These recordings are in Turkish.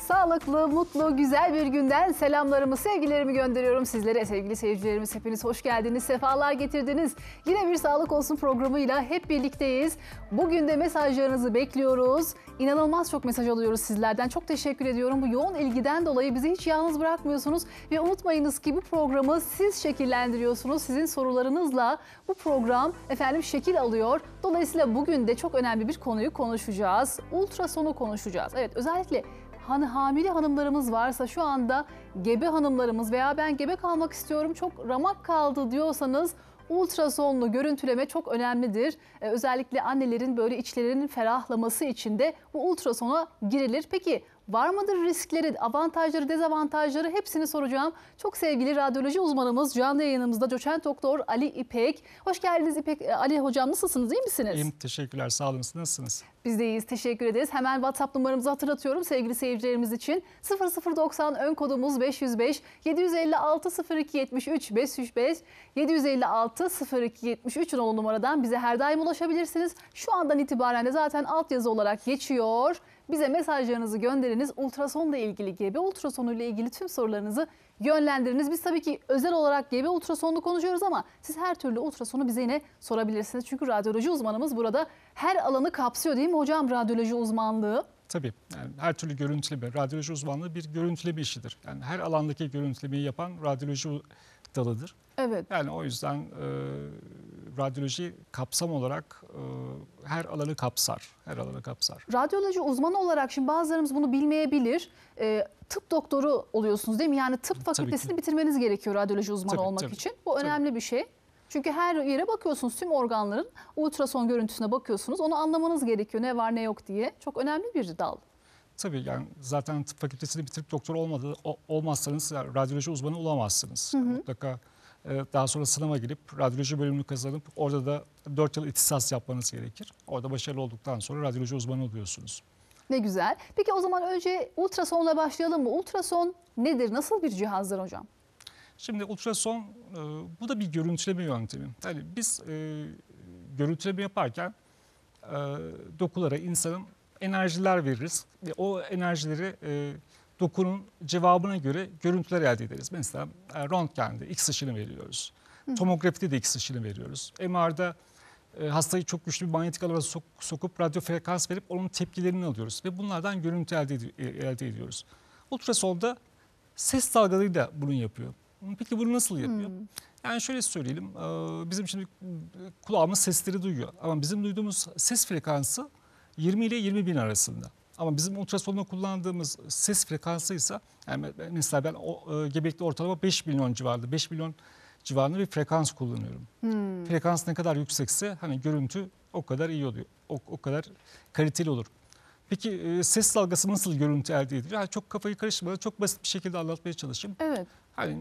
Sağlıklı, mutlu, güzel bir günden selamlarımı, sevgilerimi gönderiyorum sizlere. Sevgili seyircilerimiz, hepiniz hoş geldiniz, sefalar getirdiniz. Yine bir Sağlık Olsun programıyla hep birlikteyiz. Bugün de mesajlarınızı bekliyoruz. İnanılmaz çok mesaj alıyoruz sizlerden. Çok teşekkür ediyorum. Bu yoğun ilgiden dolayı bizi hiç yalnız bırakmıyorsunuz. Ve unutmayınız ki bu programı siz şekillendiriyorsunuz. Sizin sorularınızla bu program şekil alıyor. Dolayısıyla bugün de çok önemli bir konuyu konuşacağız. Ultrasonu konuşacağız. Evet, özellikle hamile hanımlarımız varsa, şu anda gebe hanımlarımız veya ben gebe kalmak istiyorum, çok ramak kaldı diyorsanız ultrasonlu görüntüleme çok önemlidir. Özellikle annelerin böyle içlerinin ferahlaması için de bu ultrasona girilir. Peki var mıdır riskleri, avantajları, dezavantajları, hepsini soracağım. Çok sevgili radyoloji uzmanımız canlı yayınımızda doçent doktor Ali İpek. Hoş geldiniz Ali hocam, nasılsınız, iyi misiniz? İyiyim, teşekkürler, sağ olun, nasılsınız? Biz de iyiyiz, teşekkür ederiz. Hemen WhatsApp numaramızı hatırlatıyorum sevgili seyircilerimiz için. 0090 ön kodumuz 505 756 02 73 505 756 02 73 nolu numaradan bize her daim ulaşabilirsiniz. Şu andan itibaren de zaten altyazı olarak geçiyor. Bize mesajlarınızı gönderiniz. Ultrasonla ilgili, gebe ultrasonuyla ilgili tüm sorularınızı yönlendiriniz. Biz tabii ki özel olarak gebe ultrasonunu konuşuyoruz ama siz her türlü ultrasonu bize yine sorabilirsiniz. Çünkü radyoloji uzmanımız burada her alanı kapsıyor, değil mi hocam, radyoloji uzmanlığı? Tabii, yani her türlü görüntüleme, radyoloji uzmanlığı bir görüntüleme işidir. Yani her alandaki görüntülemeyi yapan radyoloji dalıdır. Evet. Yani o yüzden radyoloji kapsam olarak her alanı kapsar. Her alanı kapsar. Radyoloji uzmanı olarak şimdi bazılarımız bunu bilmeyebilir. Tıp doktoru oluyorsunuz, değil mi? Yani tıp fakültesini bitirmeniz gerekiyor radyoloji uzmanı olmak için. Bu önemli bir şey. Çünkü her yere bakıyorsunuz, tüm organların ultrason görüntüsüne bakıyorsunuz. Onu anlamanız gerekiyor, ne var ne yok diye. Çok önemli bir dal. Tabii, yani zaten tıp fakültesini bitirip doktor olmazsanız radyoloji uzmanı olamazsınız. Hı hı. Mutlaka daha sonra sınava girip radyoloji bölümünü kazanıp orada da 4 yıl ihtisas yapmanız gerekir. Orada başarılı olduktan sonra radyoloji uzmanı oluyorsunuz. Ne güzel. Peki o zaman önce ultrasonla başlayalım mı? Ultrason nedir? Nasıl bir cihazdır hocam? Şimdi ultrason bu da bir görüntüleme yöntemi. Yani biz görüntüleme yaparken dokulara, insanın enerjiler veririz. Ve o enerjileri dokunun cevabına göre görüntüler elde ederiz. Mesela röntgende X ışını veriyoruz. Tomografide de X ışını veriyoruz. MR'da hastayı çok güçlü bir manyetik alana sokup radyo frekans verip onun tepkilerini alıyoruz. Ve bunlardan görüntü elde ediyoruz. Ultrasonda ses dalgalarıyla bunu yapıyor. Peki bunu nasıl yapıyor? Yani şöyle söyleyelim, bizim şimdi kulağımız sesleri duyuyor. Ama bizim duyduğumuz ses frekansı 20 ile 20 bin arasında. Ama bizim ultrasonda kullandığımız ses frekansı ise, yani mesela ben gebelikte ortalama 5 milyon civarında, 5 milyon civarında bir frekans kullanıyorum. Frekans ne kadar yüksekse hani görüntü o kadar iyi oluyor, o kadar kaliteli olur. Peki ses dalgası nasıl görüntü elde edilir? Yani çok kafayı karıştırmadan çok basit bir şekilde anlatmaya çalışayım. Evet. Hani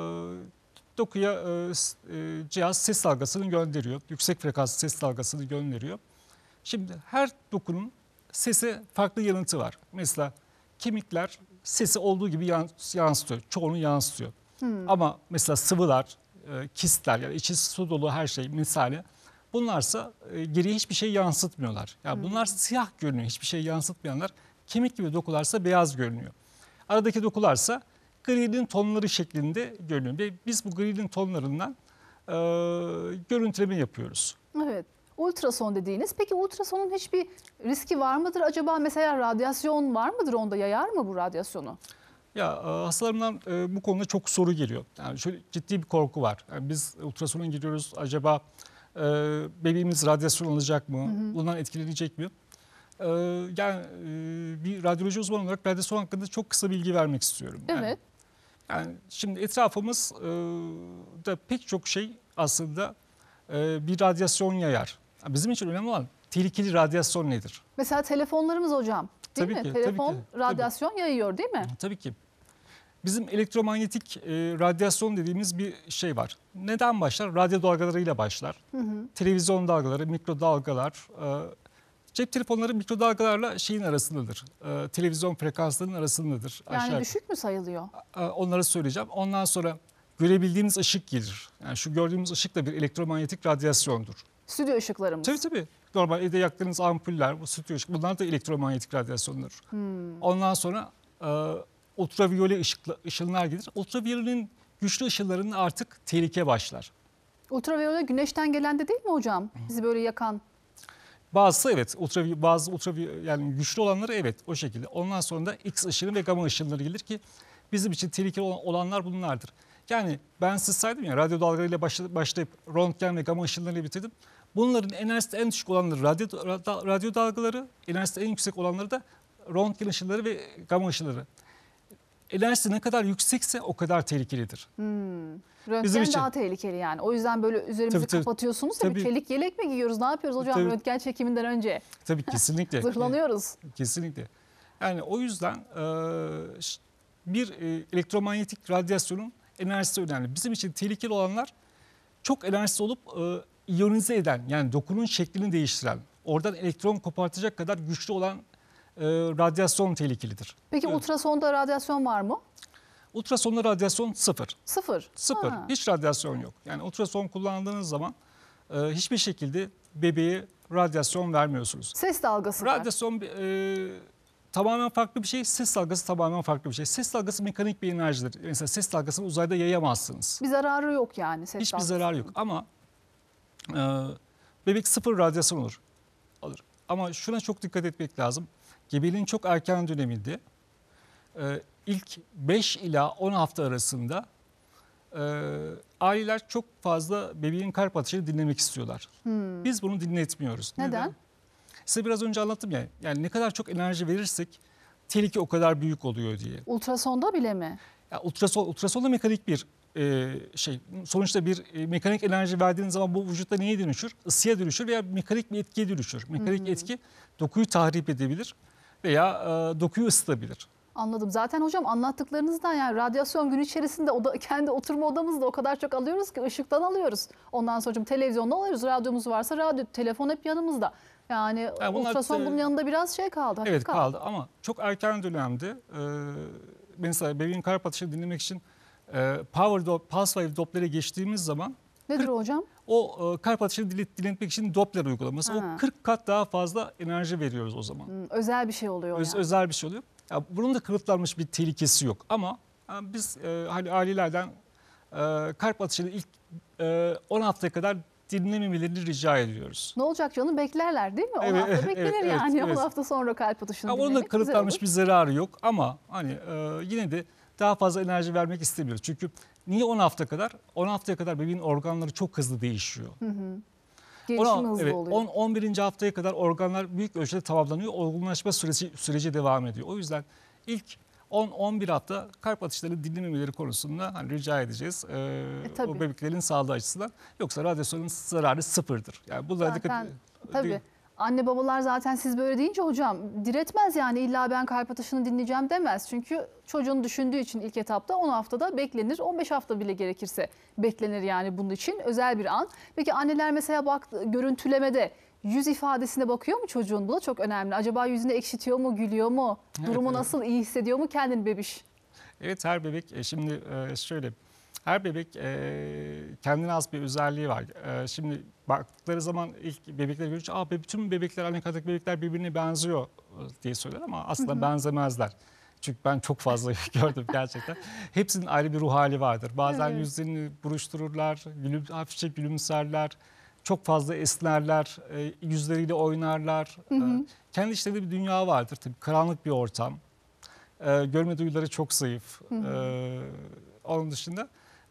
dokuya cihaz ses dalgasını gönderiyor, yüksek frekanslı ses dalgasını gönderiyor. Şimdi her dokunun sese farklı yanıtı var. Mesela kemikler sesi olduğu gibi yansıtıyor. Çoğunu yansıtıyor. Ama mesela sıvılar, kistler, yani içi su dolu her şey misali, bunlarsa geriye hiçbir şey yansıtmıyorlar. Yani bunlar siyah görünüyor. Hiçbir şey yansıtmayanlar, kemik gibi dokularsa beyaz görünüyor. Aradaki dokularsa grinin tonları şeklinde görünüyor. Ve biz bu grinin tonlarından görüntüleme yapıyoruz. Evet. Ultrason dediğiniz. Peki ultrasonun hiçbir riski var mıdır? Acaba mesela radyasyon var mıdır onda? Yayar mı bu radyasyonu? Ya hastalarımdan bu konuda çok soru geliyor. Yani şöyle ciddi bir korku var. Yani biz ultrasona giriyoruz. Acaba bebeğimiz radyasyon alacak mı? Bundan etkilenecek mi? Yani bir radyoloji uzmanı olarak radyasyon hakkında çok kısa bilgi vermek istiyorum. Evet. Yani şimdi etrafımız da pek çok şey aslında bir radyasyon yayar. Bizim için önemli olan tehlikeli radyasyon nedir? Mesela telefonlarımız hocam, değil tabii mi? Ki, telefon tabii ki, radyasyon yayıyor, değil mi? Tabii ki. Bizim elektromanyetik radyasyon dediğimiz bir şey var. Neden başlar? Radyo dalgalarıyla başlar. Televizyon dalgaları, mikrodalgalar, cep telefonları mikrodalgalarla şeyin arasındadır. Televizyon frekanslarının arasındadır. Yani aşağı. düşük mü sayılıyor? Onları söyleyeceğim. Ondan sonra görebildiğimiz ışık gelir. Yani şu gördüğümüz ışık da bir elektromanyetik radyasyondur. Stüdyo ışıklarımız. Tabii. Normal evde yaktığınız ampuller, bu stüdyo ışık, bunlar da elektromanyetik radyasyondur. Ondan sonra ultraviyole ışınlar gelir. Ultraviyolenin güçlü ışınlarının artık tehlike başlar. Ultraviyole güneşten gelen de değil mi hocam? Bizi böyle yakan. Bazısı evet, bazı yani güçlü olanları evet o şekilde. Ondan sonra da X ışını ve gamma ışınları gelir ki bizim için tehlikeli olanlar bunlardır. Yani ben size saydım ya, radyo dalgalarıyla başlayıp röntgen ve gamma ışınlarıyla bitirdim. Bunların enerjisi en düşük olanları radyo dalgaları, enerjisi en yüksek olanları da röntgen ışınları ve gamma ışınları. Enerjisi ne kadar yüksekse o kadar tehlikelidir. Röntgen daha tehlikeli yani. O yüzden böyle üzerimizi Tabii. kapatıyorsunuz. Tabii çelik yelek mi giyiyoruz? Ne yapıyoruz hocam röntgen çekiminden önce? Tabii kesinlikle. Zırhlanıyoruz. Kesinlikle. Yani o yüzden bir elektromanyetik radyasyonun enerjisi önemli. Bizim için tehlikeli olanlar çok enerjisi olup iyonize eden, yani dokunun şeklini değiştiren, oradan elektron kopartacak kadar güçlü olan radyasyon tehlikelidir. Peki ultrasonda radyasyon var mı? Ultrasonda radyasyon sıfır. Sıfır. Sıfır. Hiç radyasyon yok. Yani ultrason kullandığınız zaman hiçbir şekilde bebeğe radyasyon vermiyorsunuz. Ses dalgası var. Radyasyon tamamen farklı bir şey. Ses dalgası tamamen farklı bir şey. Ses dalgası mekanik bir enerjidir. Mesela ses dalgasını uzayda yayamazsınız. Bir zararı yok yani ses Hiçbir dalgası. zararı yok ama bebek sıfır radyasyon alır. Ama şuna çok dikkat etmek lazım. Gebeliğin çok erken döneminde ilk 5 ila 10 hafta arasında aileler çok fazla bebeğin kalp atışını dinlemek istiyorlar. Biz bunu dinletmiyoruz. Neden? Size biraz önce anlattım ya. Yani ne kadar çok enerji verirsek tehlike o kadar büyük oluyor diye. Ultrasonda bile mi? Ya ultrason da mekanik bir şey. Sonuçta bir mekanik enerji verdiğiniz zaman bu vücutta neye dönüşür? Isıya dönüşür veya mekanik bir etkiye dönüşür. Mekanik etki dokuyu tahrip edebilir veya dokuyu ısıtabilir. Anladım. Zaten hocam anlattıklarınızdan yani radyasyon gün içerisinde kendi oturma odamızda o kadar çok alıyoruz ki ışıktan alıyoruz. Ondan sonra televizyonda alıyoruz. Radyomuz varsa radyo, telefon hep yanımızda. Yani ultrason bunun yanında biraz şey kaldı. Evet kaldı ama çok erken dönemde mesela bebeğin kalp atışını dinlemek için pulse wave Doppler'e geçtiğimiz zaman nedir hocam? O kalp atışını dinletmek için Doppler uygulaması. O 40 kat daha fazla enerji veriyoruz o zaman. Özel bir şey oluyor yani. Özel bir şey oluyor. Ya, bunun da kanıtlanmış bir tehlikesi yok ama biz hani ailelerden kalp atışını ilk 10 haftaya kadar dinlememelerini rica ediyoruz. Ne olacak canım, beklerler değil mi? 10 hafta beklenir yani. 10 hafta sonra kalp atışını dinlemek. Onun da kanıtlanmış bir zararı yok ama hani yine de daha fazla enerji vermek istemiyoruz. Çünkü niye 10 hafta kadar? 10 haftaya kadar bebeğin organları çok hızlı değişiyor. Gelişimi hızlı oluyor. 11. haftaya kadar organlar büyük ölçüde tamamlanıyor. Olgunlaşma süreci devam ediyor. O yüzden ilk 10-11 hafta kalp atışlarını dinlememeleri konusunda hani rica edeceğiz. O bebeklerin sağlığı açısından. Yoksa radyasyonun zararı sıfırdır. Yani bunlara dikkat. Tabii. Anne babalar zaten siz böyle deyince hocam diretmez yani, illa ben kalp atışını dinleyeceğim demez. Çünkü çocuğun düşündüğü için ilk etapta 10 haftada beklenir. 15 hafta bile gerekirse beklenir yani bunun için. Özel bir an. Peki anneler mesela görüntülemede yüz ifadesine bakıyor mu çocuğun? Bu da çok önemli. Acaba yüzünü ekşitiyor mu, gülüyor mu? Durumu nasıl, iyi hissediyor mu kendini bebiş? Evet, her bebek şimdi şöyle... Her bebek kendine has bir özelliği var. Şimdi baktıkları zaman ilk bebekleri görünce bütün bebekler, anne karnındaki bebekler birbirine benziyor diye söyler ama aslında benzemezler. Çünkü ben çok fazla gördüm gerçekten. Hepsinin ayrı bir ruh hali vardır. Bazen yüzlerini buruştururlar, hafifçe gülümserler, çok fazla esnerler, yüzleriyle oynarlar. Kendi işlerinde bir dünya vardır tabii. Karanlık bir ortam. Görme duyuları çok zayıf. Onun dışında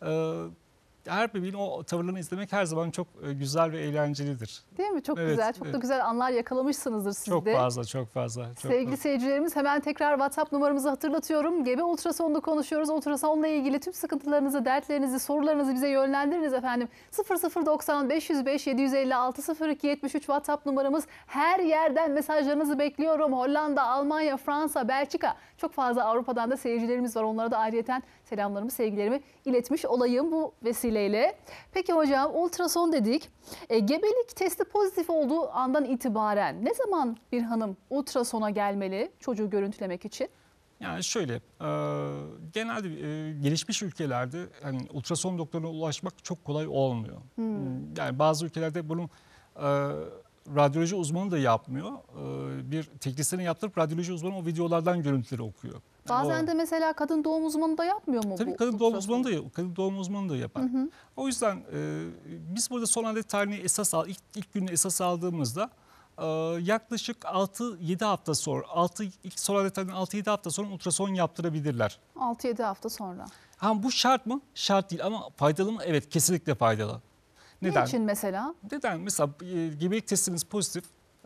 her bebeğin o tavırlarını izlemek her zaman çok güzel ve eğlencelidir. Değil mi? Çok güzel. Çok da güzel anlar yakalamışsınızdır siz çok de. Çok fazla. Sevgili seyircilerimiz, hemen tekrar WhatsApp numaramızı hatırlatıyorum. Gebe ultrasonda konuşuyoruz. Ultrasonla ilgili tüm sıkıntılarınızı, dertlerinizi, sorularınızı bize yönlendiriniz efendim. 0090 505 756 02 73 WhatsApp numaramız. Her yerden mesajlarınızı bekliyorum. Hollanda, Almanya, Fransa, Belçika. Çok fazla Avrupa'dan da seyircilerimiz var. Onlara da ayrıyeten selamlarımı, sevgilerimi iletmiş olayım bu vesileyle. Peki hocam, ultrason dedik. Gebelik testi pozitif olduğu andan itibaren ne zaman bir hanım ultrasona gelmeli çocuğu görüntülemek için? Yani şöyle, genelde gelişmiş ülkelerde hani ultrason doktoruna ulaşmak çok kolay olmuyor. Yani bazı ülkelerde bunun radyoloji uzmanı da yapmıyor. Bir teknisyenin yaptırıp radyoloji uzmanı o videolardan görüntüleri okuyor. Bazen de mesela kadın doğum uzmanı da yapmıyor mu Tabii bu kadın doğum ultrasonu? uzmanı da yapar. O yüzden biz burada son adet tarihini ilk günü esas aldığımızda yaklaşık 6-7 hafta sonra ilk son adet tarihinden 6-7 hafta sonra ultrason yaptırabilirler. 6-7 hafta sonra. Ha, bu şart mı? Şart değil ama faydalı mı? Evet, kesinlikle faydalı. Neden? Ne için mesela? Neden? Mesela gebelik testiniz pozitif.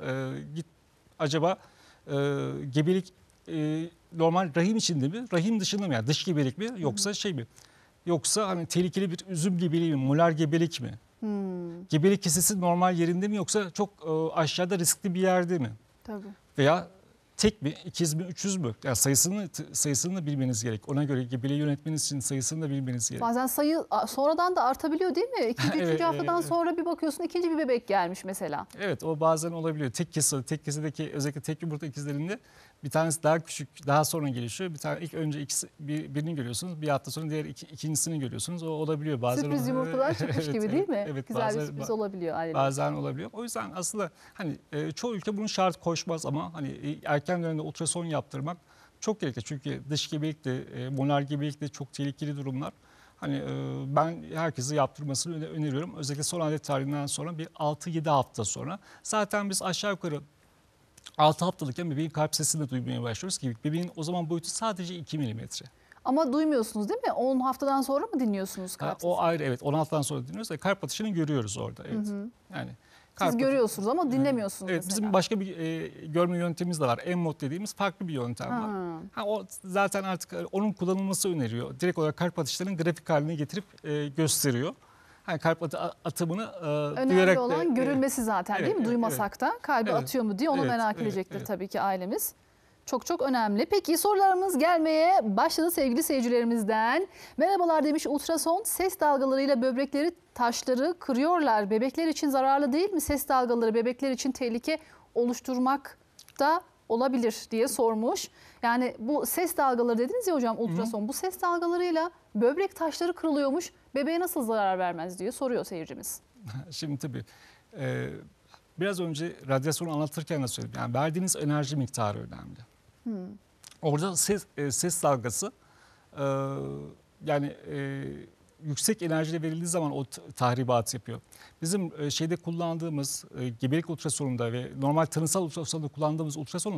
Acaba gebelik normal rahim içinde mi? Rahim dışında mı? Yani dış gebelik mi? Yoksa şey mi? Yoksa hani tehlikeli bir üzüm gebeliği mi? Molar gebelik mi? Gebelik kesesi normal yerinde mi? Yoksa çok aşağıda riskli bir yerde mi? Tabii. Veya tek mi, ikiz mi, üçüz mü? Yani sayısını da bilmeniz gerek. Ona göre gebeliği yönetmeniz için sayısını da bilmeniz gerek. Bazen sayı sonradan da artabiliyor değil mi? İkinci, Evet, üçüncü haftadan sonra bir bakıyorsun ikinci bir bebek gelmiş mesela. Evet, o bazen olabiliyor. Tek kesedeki özellikle tek yumurta ikizlerinde bir tanesi daha küçük, daha sonra gelişiyor. Bir tane ilk önce birini görüyorsunuz, bir hafta sonra ikincisini görüyorsunuz. O olabiliyor bazen. Sürpriz yumurtadan çıkmış gibi değil mi? Evet, Güzel bir sürpriz olabiliyor aileler. Bazen olabiliyor. O yüzden aslında hani çoğu ülke bunun şart koşmaz ama hani erken dönemde ultrason yaptırmak çok gerekli. Çünkü dış gebelik de, molar gebelik de çok tehlikeli durumlar. Hani ben herkese yaptırmasını öneriyorum. Özellikle son adet tarihinden sonra bir 6-7 hafta sonra. Zaten biz aşağı yukarı 6 haftalıkken bebeğin kalp sesini de duymaya başlıyoruz ki bebeğin o zaman boyutu sadece 2 milimetre. Ama duymuyorsunuz değil mi? 10 haftadan sonra mı dinliyorsunuz kalp sesini? O ayrı, evet, 10 haftadan sonra dinliyoruz ve kalp atışını görüyoruz orada. Evet. Yani Siz görüyorsunuz ama dinlemiyorsunuz evet, mesela. bizim başka bir görme yöntemimiz de var. EMMOD dediğimiz farklı bir yöntem var. O zaten artık onun kullanılması öneriyor. Direkt olarak kalp atışlarının grafik haline getirip gösteriyor. Yani kalp atımını önemli duyarak olan görülmesi zaten değil mi? Duymasak da kalbi atıyor mu diye onu merak edecektir tabii ki ailemiz. Çok çok önemli. Peki sorularımız gelmeye başladı sevgili seyircilerimizden. Merhabalar demiş, ultrason ses dalgalarıyla böbrekleri taşları kırıyorlar. Bebekler için zararlı değil mi? Ses dalgaları bebekler için tehlike oluşturmak da olabilir diye sormuş. Yani bu ses dalgaları dediniz ya hocam, ultrason. Bu ses dalgalarıyla böbrek taşları kırılıyormuş. Bebeğe nasıl zarar vermez diye soruyor seyircimiz. Şimdi tabii biraz önce radyasyonu anlatırken de söyledim. Yani verdiğiniz enerji miktarı önemli. Orada ses dalgası yani yüksek enerjiyle verildiği zaman o tahribat yapıyor. Bizim şeyde kullandığımız gebelik ultrasonunda ve normal tanısal ultrasonda kullandığımız ultrasonun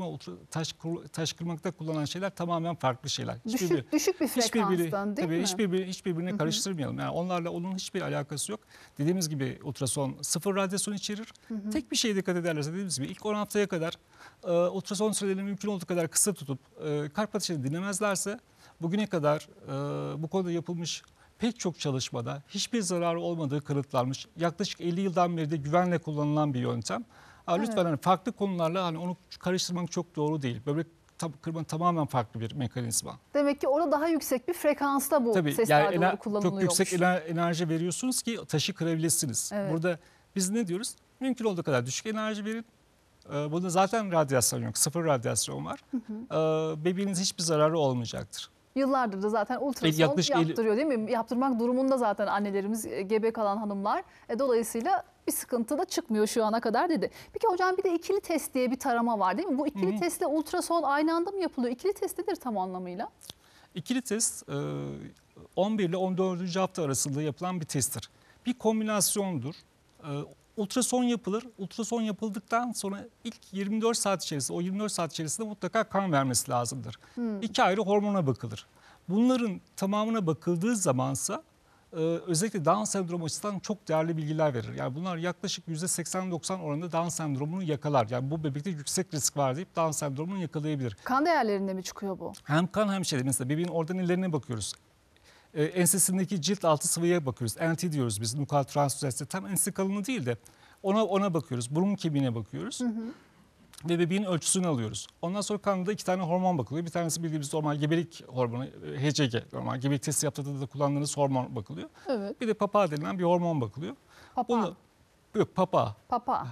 taş kırmakta kullanılan şeyler tamamen farklı şeyler. Düşük bir frekanstan değil mi? Hiçbirbirine karıştırmayalım. Yani onlarla onun hiçbir alakası yok. Dediğimiz gibi ultrason sıfır radyasyon içerir. Tek bir şeye dikkat ederlerse dediğimiz gibi ilk 10 haftaya kadar ultrason sürelerini mümkün olduğu kadar kısa tutup kalp atışını dinlemezlerse bugüne kadar bu konuda yapılmış pek çok çalışmada hiçbir zararı olmadığı kanıtlanmış. Yaklaşık 50 yıldan beri de güvenle kullanılan bir yöntem. Lütfen hani farklı konularla hani onu karıştırmak çok doğru değil. Böbrek kırma tamamen farklı bir mekanizma. Demek ki orada daha yüksek bir frekansta bu ses dalgaları kullanılıyormuş. Çok yüksek enerji veriyorsunuz ki taşı kırabilirsiniz. Evet. Burada biz ne diyoruz? Mümkün olduğu kadar düşük enerji verin. Bunda zaten radyasyon yok. Sıfır radyasyon var. Bebeğiniz hiçbir zararı olmayacaktır. Yıllardır da zaten ultrason yaptırıyor değil mi? Yaptırmak durumunda zaten annelerimiz, gebe kalan hanımlar. Dolayısıyla bir sıkıntı da çıkmıyor şu ana kadar dedi. Peki hocam bir de ikili test diye bir tarama var değil mi? Bu ikili testle ultrason aynı anda mı yapılıyor? İkili test nedir tam anlamıyla? İkili test 11 ile 14. hafta arasında yapılan bir testtir. Bir kombinasyondur. Ultrason yapılır. Ultrason yapıldıktan sonra ilk 24 saat içerisinde, o 24 saat içerisinde mutlaka kan vermesi lazımdır. 2 ayrı hormona bakılır. Bunların tamamına bakıldığı zamansa özellikle Down sendromu açısından çok değerli bilgiler verir. Yani bunlar yaklaşık %80-90 oranında Down sendromunu yakalar. Yani bu bebekte yüksek risk var deyip Down sendromunu yakalayabilir. Kan değerlerinde mi çıkıyor bu? Hem kan hem şey. Mesela bebeğin organellerine bakıyoruz. Ensesindeki cilt altı sıvıya bakıyoruz. NT diyoruz biz, nukal transdüzersi. Tam ense kalınlığı değil de ona bakıyoruz. Burun kemiğine bakıyoruz. Ve bebeğin ölçüsünü alıyoruz. Ondan sonra kanında 2 tane hormon bakılıyor. Bir tanesi bildiğimiz normal gebelik hormonu, HCG. Normal gebelik testi yaptığında da kullandığınız hormon bakılıyor. Evet. Bir de PAPA denilen bir hormon bakılıyor. PAPA? Yok, PAPA. PAPA.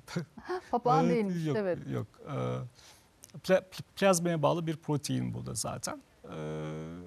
PAPA değilmiş, yok, evet. Yok. Plazmaya bağlı bir protein bu da zaten.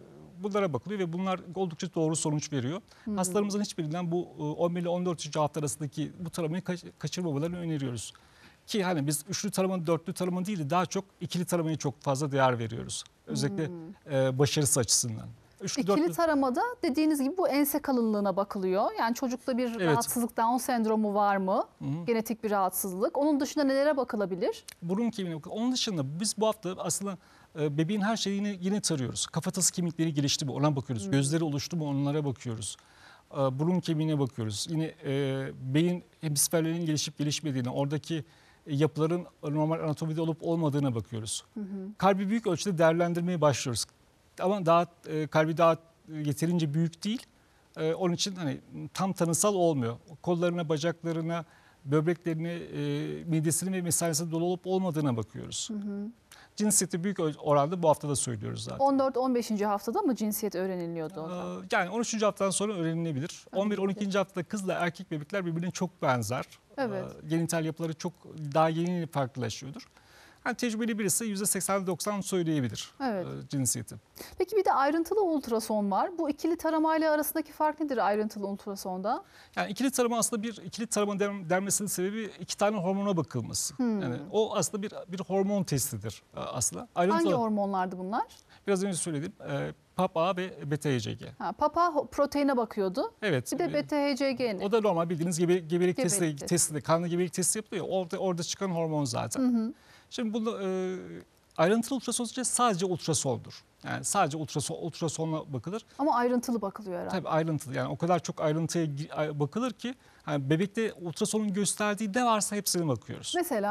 bunlara bakılıyor ve bunlar oldukça doğru sonuç veriyor. Hastalarımızın hiçbirinden bu 11 ile 14. hafta arasındaki bu taramayı kaçırmamalarını öneriyoruz. Ki hani biz üçlü tarama, dörtlü tarama değil de daha çok ikili taramaya çok fazla değer veriyoruz. Özellikle başarısı açısından. İkili taramada dediğiniz gibi bu ense kalınlığına bakılıyor. Yani çocukta bir rahatsızlık, Down sendromu var mı? Genetik bir rahatsızlık. Onun dışında nelere bakılabilir? Burun kemiğine bakılıyor. Onun dışında biz bu hafta aslında bebeğin her şeyini yine tarıyoruz. Kafatası kemikleri gelişti mi ona bakıyoruz. Gözleri oluştu mu onlara bakıyoruz. Burun kemiğine bakıyoruz. Yine beyin hemisferlerinin gelişip gelişmediğine, oradaki yapıların normal anatomide olup olmadığına bakıyoruz. Kalbi büyük ölçüde değerlendirmeye başlıyoruz. Ama kalbi daha yeterince büyük değil. Onun için hani tam tanısal olmuyor. Kollarına, bacaklarına, böbreklerine, midesine ve mesanesine dolu olup olmadığına bakıyoruz. Cinsiyeti büyük oranda bu hafta da söylüyoruz zaten. 14-15. haftada mı cinsiyet öğreniliyordu? Yani 13. haftadan sonra öğrenilebilir. 11-12. haftada kızla erkek bebekler birbirine çok benzer. Evet. Genital yapıları çok daha yeni farklılaşıyordur. Yani tecrübeli birisi %80-90 söyleyebilir cinsiyeti. Peki bir de ayrıntılı ultrason var. Bu ikili taramayla arasındaki fark nedir ayrıntılı ultrasonda? Yani ikili tarama aslında ikili tarama denmesinin sebebi 2 tane hormona bakılması. Yani o aslında bir hormon testidir aslında. Hangi hormonlardı bunlar? Biraz önce söyledim. PAPA ve beta-HCG. PAPA proteine bakıyordu. Evet. Bir de beta-HCG ne? O da normal bildiğiniz gebelik testi. Kanlı gebelik testi yapılıyor. Orada çıkan hormon zaten. Şimdi bunu ayrıntılı ultrason sadece ultrasondur. Yani sadece ultrasonla bakılır. Ama ayrıntılı bakılıyor herhalde. Tabii ayrıntılı. Yani o kadar çok ayrıntıya bakılır ki yani bebekte ultrasonun gösterdiği ne varsa hepsine bakıyoruz.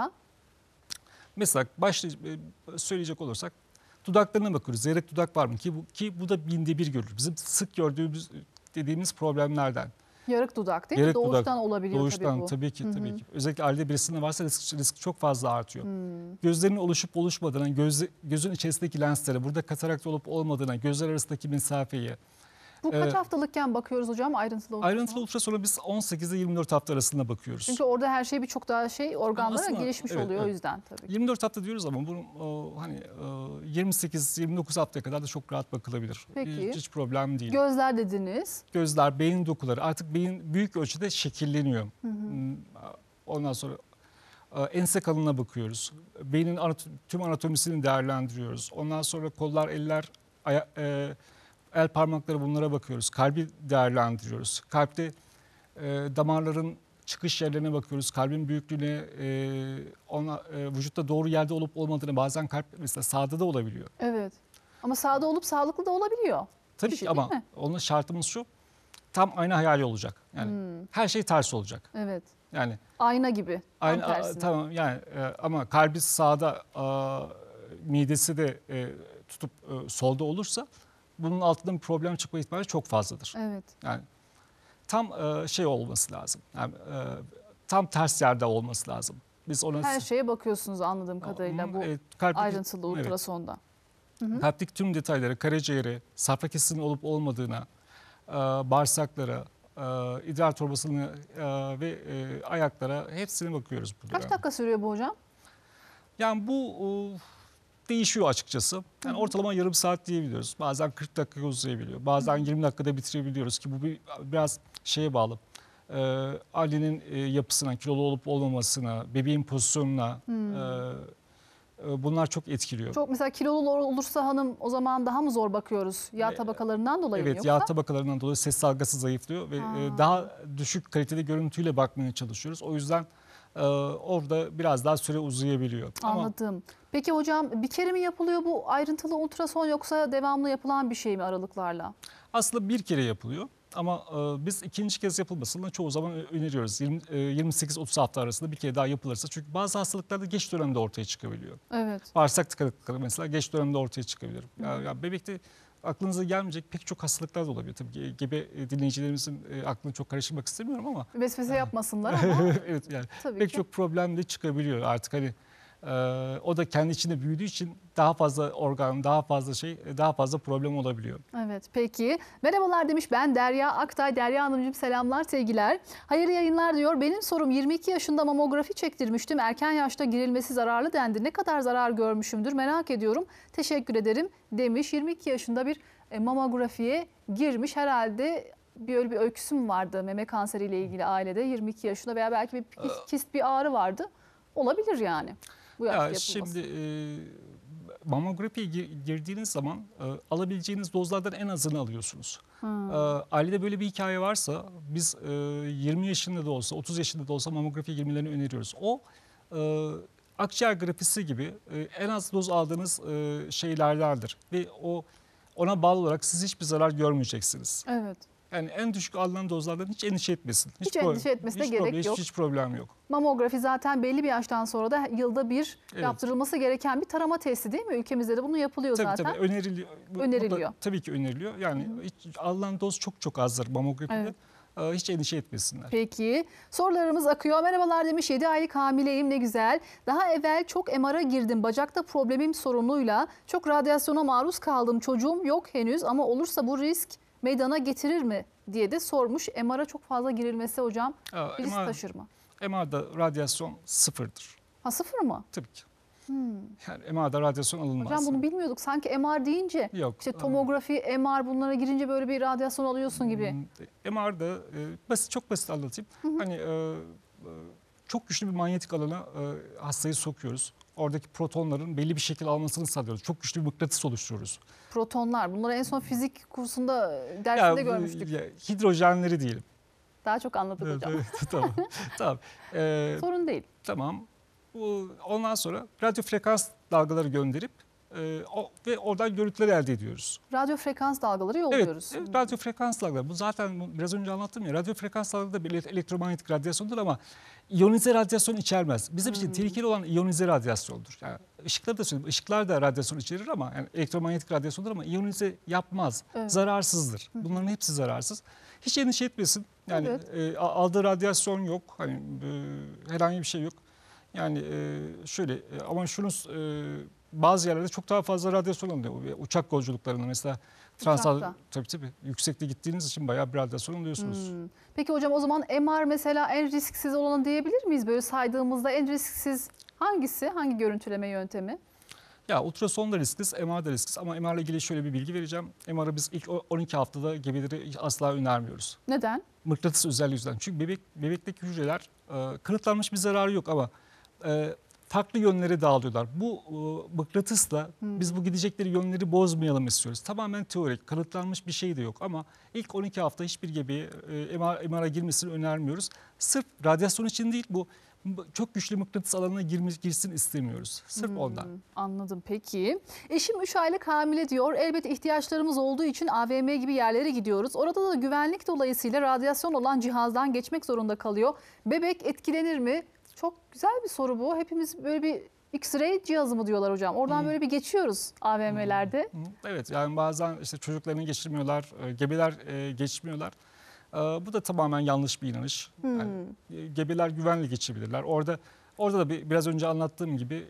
Mesela söyleyecek olursak dudaklarına bakıyoruz. Zeyrek dudak var mı ki bu da binde bir görülür. Bizim sık gördüğümüz dediğimiz problemlerden. Yarık dudak değil mi? Doğuştan olabiliyor tabii bu. Tabii ki. Özellikle ailede birisinde varsa risk çok fazla artıyor. Gözlerinin oluşup oluşmadığına, gözün içerisindeki lenslere, burada katarakt olup olmadığına, gözler arasındaki mesafeyi. Bu kaç haftalıkken bakıyoruz hocam ayrıntılı ultrasona? Ayrıntılı ultrasona biz 18 ile 24 hafta arasında bakıyoruz. Çünkü orada her şey birçok daha organlara gelişmiş oluyor o yüzden tabii ki. 24 hafta diyoruz ama bunun hani 28-29 haftaya kadar da çok rahat bakılabilir. Peki. Hiç problem değil. Gözler dediniz. Gözler, beyin dokuları artık beyin büyük ölçüde şekilleniyor. Ondan sonra ense kalınlığına bakıyoruz. Beynin tüm anatomisini değerlendiriyoruz. Ondan sonra kollar, eller, el parmakları bunlara bakıyoruz. Kalbi değerlendiriyoruz. Kalpte damarların çıkış yerlerine bakıyoruz. Kalbin büyüklüğüne, vücutta doğru yerde olup olmadığını bazen kalp mesela sağda da olabiliyor. Evet. Ama sağda olup sağlıklı da olabiliyor. Tabii ki ama onun şartımız şu. Tam ayna hayali olacak. Yani her şey ters olacak. Evet. Yani ayna gibi. Tamam yani ama kalbi sağda, midesi de tutup solda olursa bunun altında bir problem çıkma ihtimali çok fazladır. Evet. Yani tam olması lazım. Yani tam ters yerde olması lazım. Biz ona her şeye bakıyorsunuz anladığım kadarıyla bu ayrıntılı ultrasonda. Kalpteki tüm detaylara, karaciğere, safra kesesinin olup olmadığına, bağırsaklara, idrar torbasına ve ayaklara hepsine bakıyoruz burada. Kaç dakika sürüyor bu hocam? Yani bu değişiyor açıkçası. Yani ortalama yarım saat diyebiliyoruz. Bazen 40 dakika uzayabiliyor. Bazen 20 dakikada bitirebiliyoruz ki bu biraz şeye bağlı. Ailenin yapısına, kilolu olup olmamasına, bebeğin pozisyonuna bunlar çok etkiliyor. Çok mesela kilolu olursa hanım o zaman daha mı zor bakıyoruz? Yağ tabakalarından dolayı mı yoksa? Evet, yağ tabakalarından dolayı ses algısı zayıflıyor ve daha düşük kaliteli görüntüyle bakmaya çalışıyoruz. O yüzden orada biraz daha süre uzayabiliyor. Anladım. Peki hocam bir kere mi yapılıyor bu ayrıntılı ultrason yoksa devamlı yapılan bir şey mi aralıklarla? Aslında bir kere yapılıyor ama biz ikinci kez yapılmasını çoğu zaman öneriyoruz. 28-30 hafta arasında bir kere daha yapılırsa. Çünkü bazı hastalıklarda geç dönemde ortaya çıkabiliyor. Evet. Bağırsak tıkanıklıkları mesela geç dönemde ortaya çıkabilir. Yani bebekte aklınıza gelmeyecek pek çok hastalıklar da olabilir. Tabii gebe dinleyicilerimizin aklını çok karıştırmak istemiyorum ama. Vesvese yapmasınlar ama. Evet yani pek çok problem de çıkabiliyor artık hani. O da kendi içinde büyüdüğü için daha fazla organ, daha fazla problem olabiliyor. Evet peki. Merhabalar demiş, ben Derya Aktay. Derya Hanımcığım selamlar, sevgiler. Hayırlı yayınlar diyor. Benim sorum, 22 yaşında mamografi çektirmiştim. Erken yaşta girilmesi zararlı dendi. Ne kadar zarar görmüşümdür merak ediyorum. Teşekkür ederim demiş. 22 yaşında bir mamografiye girmiş. Herhalde böyle bir öyküsü mü vardı meme kanseriyle ilgili ailede? 22 yaşında veya belki bir kist, bir ağrı vardı. Olabilir yani. Bu Ya şimdi mamografiye girdiğiniz zaman alabileceğiniz dozlardan en azını alıyorsunuz. Ailede böyle bir hikaye varsa biz 20 yaşında da olsa 30 yaşında da olsa mamografiye girmelerini öneriyoruz. O akciğer grafisi gibi en az doz aldığınız şeylerdendir ve ona bağlı olarak siz hiçbir zarar görmeyeceksiniz. Evet. Yani en düşük alınan dozlardan hiç endişe etmesin. Hiç endişe etmesine gerek yok. Hiç problem yok. Mamografi zaten belli bir yaştan sonra da yılda bir yaptırılması gereken bir tarama testi değil mi? Ülkemizde de bunu yapılıyor zaten. Tabii öneriliyor. Öneriliyor. Tabii ki öneriliyor. Yani hiç alınan doz çok azdır mamografide. Evet. Hiç endişe etmesinler. Peki sorularımız akıyor. Merhabalar demiş, 7 aylık hamileyim, ne güzel. Daha evvel çok MR'a girdim. Bacakta problemim sorunuyla çok radyasyona maruz kaldım. Çocuğum yok henüz ama olursa bu risk meydana getirir mi diye de sormuş. MR'a çok fazla girilmesi hocam risk taşır mı? MR'da radyasyon sıfırdır. Ha, sıfır mı? Tabii ki. Yani MR'da radyasyon alınmaz. Hocam bunu bilmiyorduk. Sanki MR deyince yok. işte tomografi, MR bunlara girince böyle bir radyasyon alıyorsun gibi. MR'da çok basit anlatayım. Hani çok güçlü bir manyetik alana hastayı sokuyoruz. Oradaki protonların belli bir şekil almasını sağlıyoruz. Çok güçlü bir mıknatıs oluşturuyoruz. Protonlar. Bunları en son fizik kursunda dersinde görmüştük. Hidrojenleri diyelim. Daha çok anladık hocam. Tamam. Tamam. Sorun değil. Tamam. Ondan sonra radyo frekans dalgaları gönderip ve oradan görüntüleri elde ediyoruz. Radyo frekans dalgaları yolluyoruz. Evet, radyo frekans dalgaları. Bu zaten biraz önce anlattım ya. Radyo frekans dalgaları da bir elektromanyetik radyasyondur ama iyonize radyasyon içermez. Bizim için tehlikeli olan iyonize radyasyondur. Yani ışıkları da söyleyeyim. Işıklar da radyasyon içerir ama yani elektromanyetik radyasyondur ama iyonize yapmaz. Evet. Zararsızdır. Bunların hepsi zararsız. Hiç endişe etmesin. Yani aldığı radyasyon yok. Hani herhangi bir şey yok. Yani şöyle ama şunu bazı yerlerde çok daha fazla radyasyon alınıyor. Uçak yolculuklarında mesela tabii yüksekte gittiğiniz için bayağı bir radyasyon alıyorsunuz. Peki hocam o zaman MR mesela en risksiz olanı diyebilir miyiz? Böyle saydığımızda en risksiz hangisi? Hangi görüntüleme yöntemi? Ya ultrason da risksiz, MR da risksiz ama MR ile ilgili şöyle bir bilgi vereceğim. MR'ı biz ilk 12 haftada gebeleri asla önermiyoruz. Neden? Mıknatıs özelliği yüzünden. Çünkü bebekteki hücreler kanıtlanmış bir zararı yok ama farklı yönlere dağılıyorlar. Bu mıknatısla biz bu gidecekleri yönleri bozmayalım istiyoruz. Tamamen teorik, kanıtlanmış bir şey de yok ama ilk 12 hafta hiçbir gebeye MR'a girmesini önermiyoruz. Sırf radyasyon için değil, bu çok güçlü mıknatıs alanına girsin istemiyoruz. Sırf ondan. Anladım peki. Eşim 3 aylık hamile diyor. Elbette ihtiyaçlarımız olduğu için AVM gibi yerlere gidiyoruz. Orada da güvenlik dolayısıyla radyasyon olan cihazdan geçmek zorunda kalıyor. Bebek etkilenir mi? Çok güzel bir soru bu. Hepimiz böyle bir X-ray cihazı mı diyorlar hocam? Oradan böyle bir geçiyoruz AVM'lerde. Evet, yani bazen işte çocuklarını geçirmiyorlar, gebeler geçmiyorlar. Bu da tamamen yanlış bir inanış. Yani, gebeler güvenli geçebilirler. Orada da biraz önce anlattığım gibi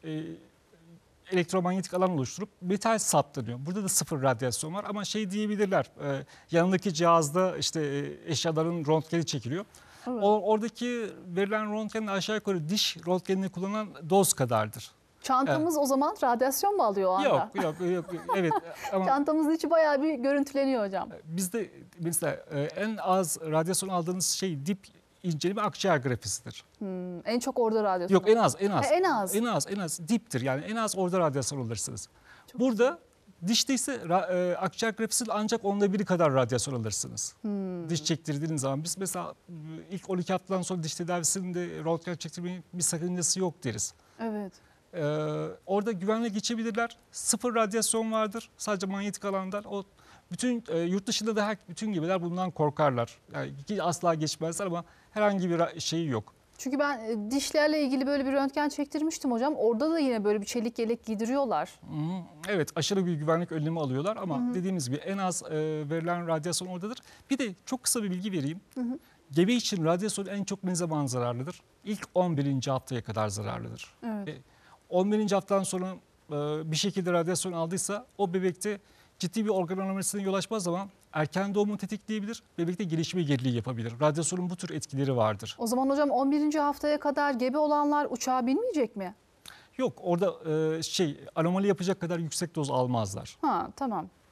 elektromanyetik alan oluşturup metal saptanıyor. Burada da sıfır radyasyon var ama şey diyebilirler. Yanındaki cihazda işte eşyaların röntgeni çekiliyor. Evet. Oradaki verilen röntgenin aşağı yukarı diş röntgenini kullanan doz kadardır. Çantamız o zaman radyasyon mu alıyor o anda? Yok. Evet. Ama çantamızın içi bayağı bir görüntüleniyor hocam. Bizde mesela en az radyasyon aldığınız şey dip inceleme akciğer grafisidir. En çok orada radyasyon. Yok, en az. En az diptir. Yani en az orada radyasyon alırsınız. Çok burada dişte ise akciğer grafisinin ancak 1/10 kadar radyasyon alırsınız. Diş çektirdiğiniz zaman biz mesela ilk 12 haftadan sonra diş tedavisinde röntgen çektirmenin bir sakıncası yok deriz. Evet. Orada güvenle geçebilirler. Sıfır radyasyon vardır. Sadece manyetik alandan. Yurt dışında da bütün gebeler bundan korkarlar. Yani asla geçmezler ama herhangi bir şeyi yok. Çünkü ben dişlerle ilgili böyle bir röntgen çektirmiştim hocam. Orada da yine böyle bir çelik yelek giydiriyorlar. Evet, aşırı bir güvenlik önlemi alıyorlar ama dediğimiz gibi en az verilen radyasyon oradadır. Bir de çok kısa bir bilgi vereyim. Gebe için radyasyon en çok ne zaman zararlıdır? İlk 11. haftaya kadar zararlıdır. Evet. 11. haftadan sonra bir şekilde radyasyon aldıysa o bebekte ciddi bir organ anomalisine yol açmaz ama erken doğumu tetikleyebilir, bebekte gelişme geriliği yapabilir. Radyasyonun bu tür etkileri vardır. O zaman hocam 11. haftaya kadar gebe olanlar uçağa binmeyecek mi? Yok, orada anomali yapacak kadar yüksek doz almazlar. Tamam.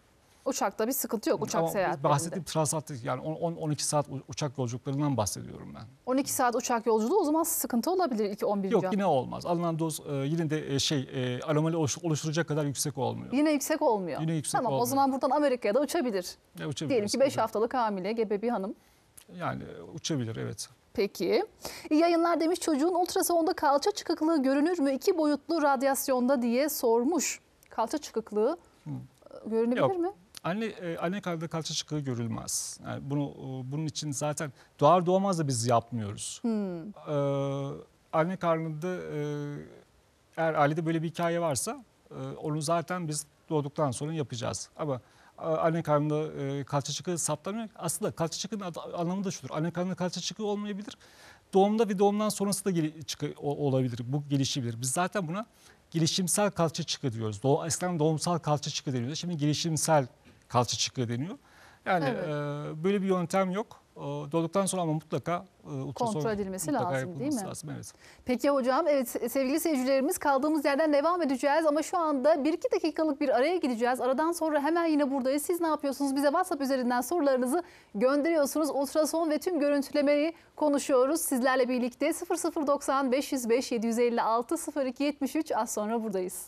Uçakta bir sıkıntı yok, uçak Ama seyahatlerinde. bahsettiğim transatlantik yani 12 saat uçak yolculuklarından bahsediyorum ben. 12 saat uçak yolculuğu o zaman sıkıntı olabilir ilk 11. Yok, hafta. yine olmaz. Alınan doz yine de anomali oluşturacak kadar yüksek olmuyor. Yine yüksek olmuyor. Yine yüksek Tamam, o olmuyor. zaman buradan Amerika'ya da uçabilir. Uçabilir. Diyelim ki 5 haftalık hamile gebe bir hanım. Yani uçabilir, evet. Peki. İyi yayınlar demiş, çocuğun ultrasonda kalça çıkıklığı görünür mü 2 boyutlu radyasyonda diye sormuş. Kalça çıkıklığı görünebilir Yok. mi? Anne karnında kalça çıkığı görülmez. Yani bunun için zaten doğar doğmaz da biz yapmıyoruz. Anne karnında eğer ailede böyle bir hikaye varsa onu zaten biz doğduktan sonra yapacağız. Ama anne karnında kalça çıkığı saptanıyor. Aslında kalça çıkığının anlamı da şudur. Anne karnında kalça çıkığı olmayabilir. Doğumda ve doğumdan sonrası da olabilir. Bu gelişebilir. Biz zaten buna gelişimsel kalça çıkığı diyoruz. Eskiden doğumsal kalça çıkığı deniyordu. Şimdi gelişimsel kalça çıkığı deniyor. Yani Evet. böyle bir yöntem yok. Doğduktan sonra ama mutlaka Kontrol edilmesi lazım, değil mi? lazım, evet. Peki hocam, evet sevgili seyircilerimiz, kaldığımız yerden devam edeceğiz ama şu anda 1-2 dakikalık bir araya gideceğiz. Aradan sonra hemen yine buradayız. Siz ne yapıyorsunuz? Bize WhatsApp üzerinden sorularınızı gönderiyorsunuz. Ultrason ve tüm görüntülemeyi konuşuyoruz sizlerle birlikte. 0090 505 756 0273, az sonra buradayız.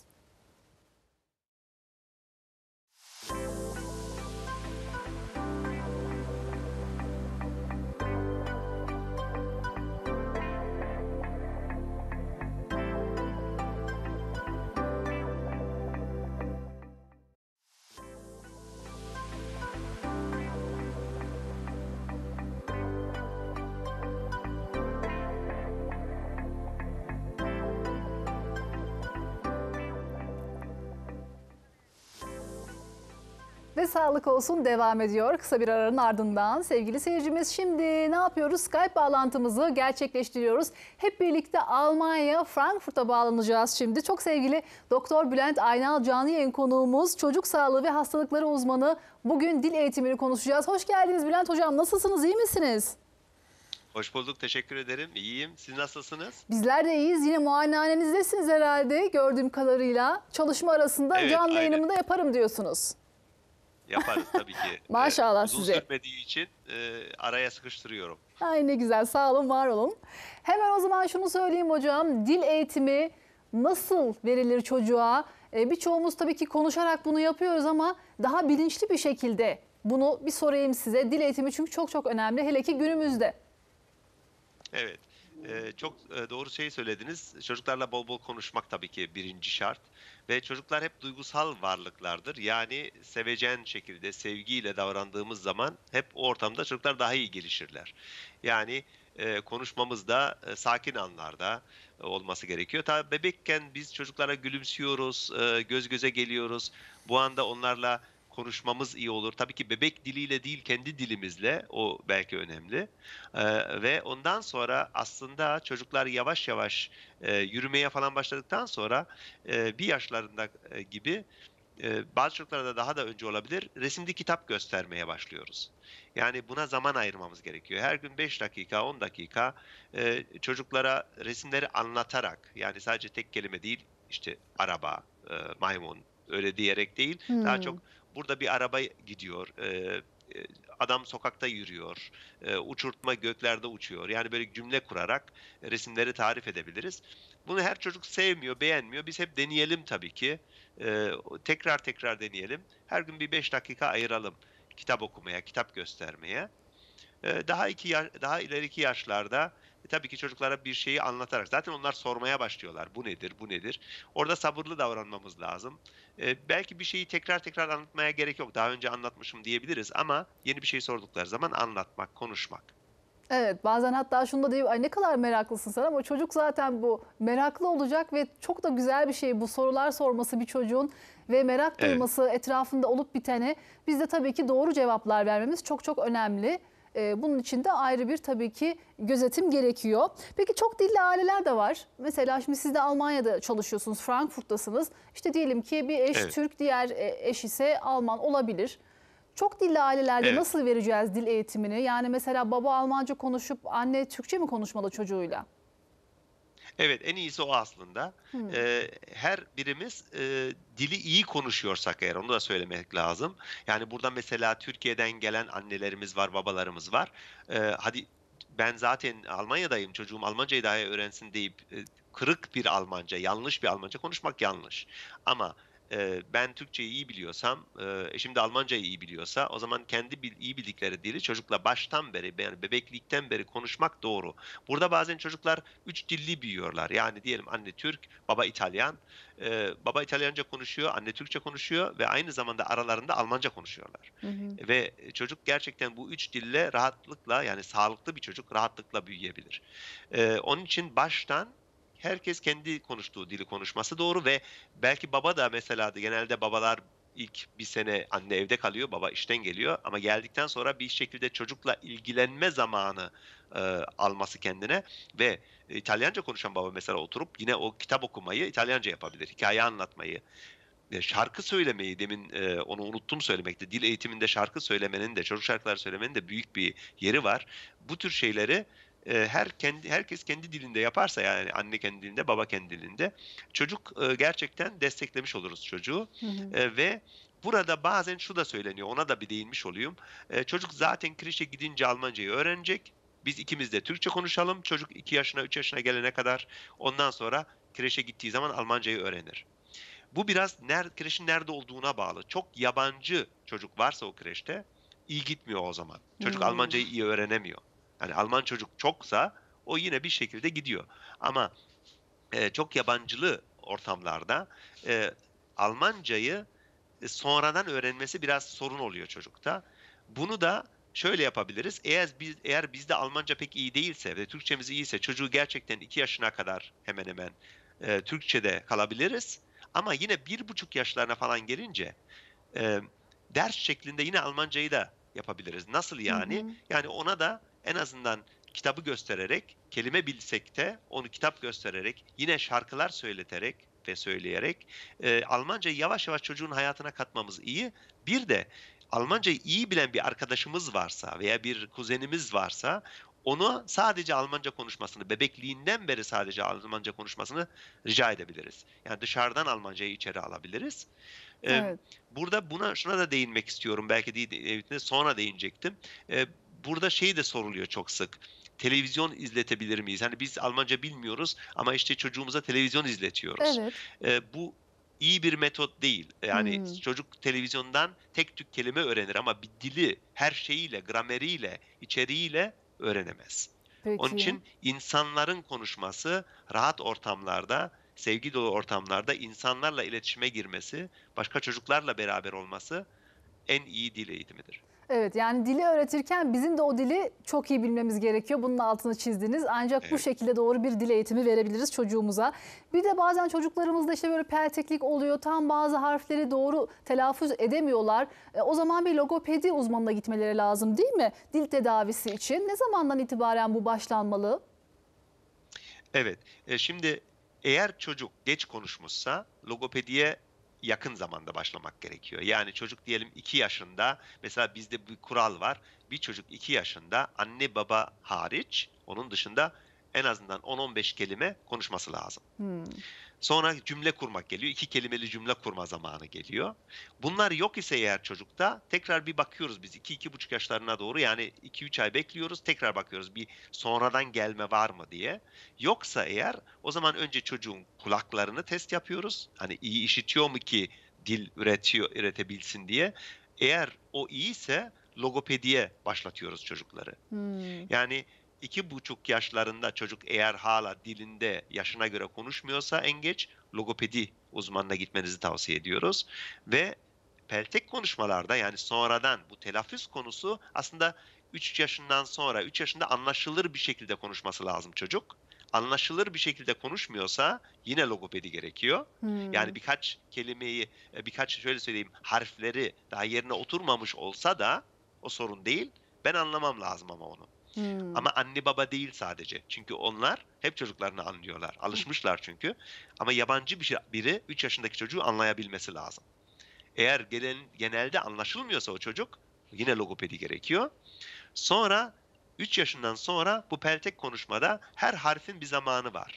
Ve sağlık olsun devam ediyor. Kısa bir aranın ardından sevgili seyircimiz, şimdi ne yapıyoruz? Skype bağlantımızı gerçekleştiriyoruz. Hep birlikte Almanya, Frankfurt'a bağlanacağız şimdi. Çok sevgili Doktor Bülent Aynal canlı yayın konuğumuz, çocuk sağlığı ve hastalıkları uzmanı. Bugün dil eğitimini konuşacağız. Hoş geldiniz Bülent Hocam. Nasılsınız? İyi misiniz? Hoş bulduk, teşekkür ederim. İyiyim. Siz nasılsınız? Bizler de iyiyiz. Yine muayenehanenizdesiniz herhalde gördüğüm kadarıyla. Çalışma arasında Evet, canlı aynen. yayınımı da yaparım diyorsunuz. Yaparız tabii ki. Maşallah uzun size. sürmediği için araya sıkıştırıyorum. Ay ne güzel, sağ olun, var olun. Hemen o zaman şunu söyleyeyim hocam. Dil eğitimi nasıl verilir çocuğa? Birçoğumuz tabii ki konuşarak bunu yapıyoruz ama daha bilinçli bir şekilde bunu bir sorayım size. Dil eğitimi çünkü çok çok önemli, hele ki günümüzde. Evet. Çok doğru şey söylediniz. Çocuklarla bol bol konuşmak tabii ki birinci şart. Ve çocuklar hep duygusal varlıklardır. Yani sevecen şekilde, sevgiyle davrandığımız zaman hep o ortamda çocuklar daha iyi gelişirler. Yani konuşmamız da sakin anlarda olması gerekiyor. Tabii bebekken biz çocuklara gülümsüyoruz, göz göze geliyoruz. Bu anda onlarla konuşmamız iyi olur. Tabii ki bebek diliyle değil, kendi dilimizle, o belki önemli. Ve ondan sonra aslında çocuklar yavaş yavaş yürümeye falan başladıktan sonra bir yaşlarında gibi bazı çocuklara da daha da önce olabilir, resimli kitap göstermeye başlıyoruz. Yani buna zaman ayırmamız gerekiyor. Her gün 5 dakika, 10 dakika çocuklara resimleri anlatarak, yani sadece tek kelime değil, işte araba, maymun, öyle diyerek değil, daha çok burada bir araba gidiyor, adam sokakta yürüyor, uçurtma göklerde uçuyor. Yani böyle cümle kurarak resimleri tarif edebiliriz. Bunu her çocuk sevmiyor, beğenmiyor. Biz hep deneyelim tabii ki. Tekrar tekrar deneyelim. Her gün bir 5 dakika ayıralım kitap okumaya, kitap göstermeye. Daha ileriki yaşlarda tabii ki çocuklara bir şeyi anlatarak, zaten onlar sormaya başlıyorlar. Bu nedir, bu nedir? Orada sabırlı davranmamız lazım. Belki bir şeyi tekrar tekrar anlatmaya gerek yok. Daha önce anlatmışım diyebiliriz ama yeni bir şey sordukları zaman anlatmak, konuşmak. Evet, bazen hatta şunu da diyor, ay ne kadar meraklısın sen, ama çocuk zaten bu meraklı olacak ve çok da güzel bir şey bu sorular sorması bir çocuğun ve merak Evet. duyması etrafında olup bitene. Biz de tabii ki doğru cevaplar vermemiz çok çok önemli. Bunun için de ayrı bir tabii ki gözetim gerekiyor. Peki çok dilli aileler de var. Mesela şimdi siz de Almanya'da çalışıyorsunuz, Frankfurt'tasınız. İşte diyelim ki bir eş Evet. Türk, diğer eş ise Alman olabilir. Çok dilli ailelerde Evet. nasıl vereceğiz dil eğitimini? Yani mesela baba Almanca konuşup anne Türkçe mi konuşmalı çocuğuyla? Evet, en iyisi o aslında. Hımm. Her birimiz, dili iyi konuşuyorsak eğer onu da söylemek lazım. Yani burada mesela Türkiye'den gelen annelerimiz var, babalarımız var. Hadi ben zaten Almanya'dayım, çocuğum Almancayı daha iyi öğrensin deyip, kırık bir Almanca, yanlış bir Almanca konuşmak yanlış. Ama, ben Türkçeyi iyi biliyorsam, eşim de Almancayı iyi biliyorsa o zaman kendi iyi bildikleri dili çocukla baştan beri, yani bebeklikten beri konuşmak doğru. Burada bazen çocuklar 3 dilli büyüyorlar. Yani diyelim anne Türk, baba İtalyan. Baba İtalyanca konuşuyor, anne Türkçe konuşuyor ve aynı zamanda aralarında Almanca konuşuyorlar. Hı hı. Ve çocuk gerçekten bu 3 dille rahatlıkla, yani sağlıklı bir çocuk rahatlıkla büyüyebilir. Onun için baştan herkes kendi konuştuğu dili konuşması doğru ve belki baba da mesela genelde babalar ilk bir sene anne evde kalıyor, baba işten geliyor ama geldikten sonra bir şekilde çocukla ilgilenme zamanı, alması kendine ve İtalyanca konuşan baba mesela oturup yine o kitap okumayı İtalyanca yapabilir. Hikaye anlatmayı, şarkı söylemeyi demin, onu unuttum söylemekte. Dil eğitiminde şarkı söylemenin de, çocuk şarkıları söylemenin de büyük bir yeri var. Bu tür şeyleri, herkes kendi dilinde yaparsa, yani anne kendi dilinde, baba kendi dilinde, çocuk, gerçekten desteklemiş oluruz çocuğu, Hı hı. ve burada bazen şu da söyleniyor, ona da bir değinmiş olayım. Çocuk zaten kreşe gidince Almancayı öğrenecek. Biz ikimiz de Türkçe konuşalım. Çocuk 2 yaşına, 3 yaşına gelene kadar, ondan sonra kreşe gittiği zaman Almancayı öğrenir. Bu biraz kreşin nerede olduğuna bağlı. Çok yabancı çocuk varsa o kreşte iyi gitmiyor o zaman. Çocuk Hımm. Almancayı iyi öğrenemiyor. Yani Alman çocuk çoksa o yine bir şekilde gidiyor. Ama, çok yabancılı ortamlarda, eee, Almancayı, sonradan öğrenmesi biraz sorun oluyor çocukta. Bunu da şöyle yapabiliriz. Eğer bizde Almanca pek iyi değilse ve Türkçemiz iyiyse çocuğu gerçekten 2 yaşına kadar hemen hemen, Türkçede kalabiliriz. Ama yine 1,5 yaşlarına falan gelince, emm, ders şeklinde yine Almancayı da yapabiliriz. Nasıl Hı yani? hı. Yani ona da en azından kitabı göstererek, kelime bilsek de onu kitap göstererek, yine şarkılar söyleterek ve söyleyerek, Almancayı yavaş yavaş çocuğun hayatına katmamız iyi. Bir de Almancayı iyi bilen bir arkadaşımız varsa veya bir kuzenimiz varsa onu sadece Almanca konuşmasını, bebekliğinden beri sadece Almanca konuşmasını rica edebiliriz. Yani dışarıdan Almancayı içeri alabiliriz. Emm, Evet. burada şuna da değinmek istiyorum. Belki sonra değinecektim. Eee, burada şey de soruluyor çok sık. Televizyon izletebilir miyiz? Hani biz Almanca bilmiyoruz ama işte çocuğumuza televizyon izletiyoruz. Evet. Bu iyi bir metot değil. Yani Hımm. çocuk televizyondan tek tük kelime öğrenir ama bir dili her şeyiyle, grameriyle, içeriğiyle öğrenemez. Onun Peki. için insanların konuşması, rahat ortamlarda, sevgi dolu ortamlarda insanlarla iletişime girmesi, başka çocuklarla beraber olması en iyi dil eğitimidir. Evet, yani dili öğretirken bizim de o dili çok iyi bilmemiz gerekiyor. Bunun altını çizdiniz. Ancak bu Evet. şekilde doğru bir dil eğitimi verebiliriz çocuğumuza. Bir de bazen çocuklarımızda işte böyle pelteklik oluyor. Tam bazı harfleri doğru telaffuz edemiyorlar. O zaman bir logopedi uzmanına gitmeleri lazım değil mi? Dil tedavisi için. Ne zamandan itibaren bu başlanmalı? Evet. Şimdi eğer çocuk geç konuşmuşsa logopediye yakın zamanda başlamak gerekiyor. Yani çocuk diyelim 2 yaşında, mesela bizde bir kural var. Bir çocuk 2 yaşında anne baba hariç, onun dışında en azından 10-15 kelime konuşması lazım. Hmm. Sonra cümle kurmak geliyor. 2 kelimeli cümle kurma zamanı geliyor. Bunlar yok ise eğer çocukta tekrar bir bakıyoruz biz 2-2,5 yaşlarına doğru, yani 2-3 ay bekliyoruz, tekrar bakıyoruz bir sonradan gelme var mı diye. Yoksa eğer o zaman önce çocuğun kulaklarını test yapıyoruz. Hani iyi işitiyor mu ki üretebilsin diye. Eğer o iyiyse logopediye başlatıyoruz çocukları. Hmm. Yani 2,5 yaşlarında çocuk eğer hala dilinde yaşına göre konuşmuyorsa en geç logopedi uzmanına gitmenizi tavsiye ediyoruz. Ve peltek konuşmalarda, yani sonradan bu telaffuz konusu aslında 3 yaşından sonra, 3 yaşında anlaşılır bir şekilde konuşması lazım çocuk. Anlaşılır bir şekilde konuşmuyorsa yine logopedi gerekiyor. Yani Hmm. birkaç kelimeyi, birkaç şöyle söyleyeyim, harfleri daha yerine oturmamış olsa da o sorun değil. Ben anlamam lazım ama onu. Hmm. Ama anne baba değil sadece. Çünkü onlar hep çocuklarını anlıyorlar. Alışmışlar çünkü. Ama yabancı biri 3 yaşındaki çocuğu anlayabilmesi lazım. Eğer genelde anlaşılmıyorsa o çocuk, yine logopedi gerekiyor. Sonra 3 yaşından sonra bu peltek konuşmada her harfin bir zamanı var.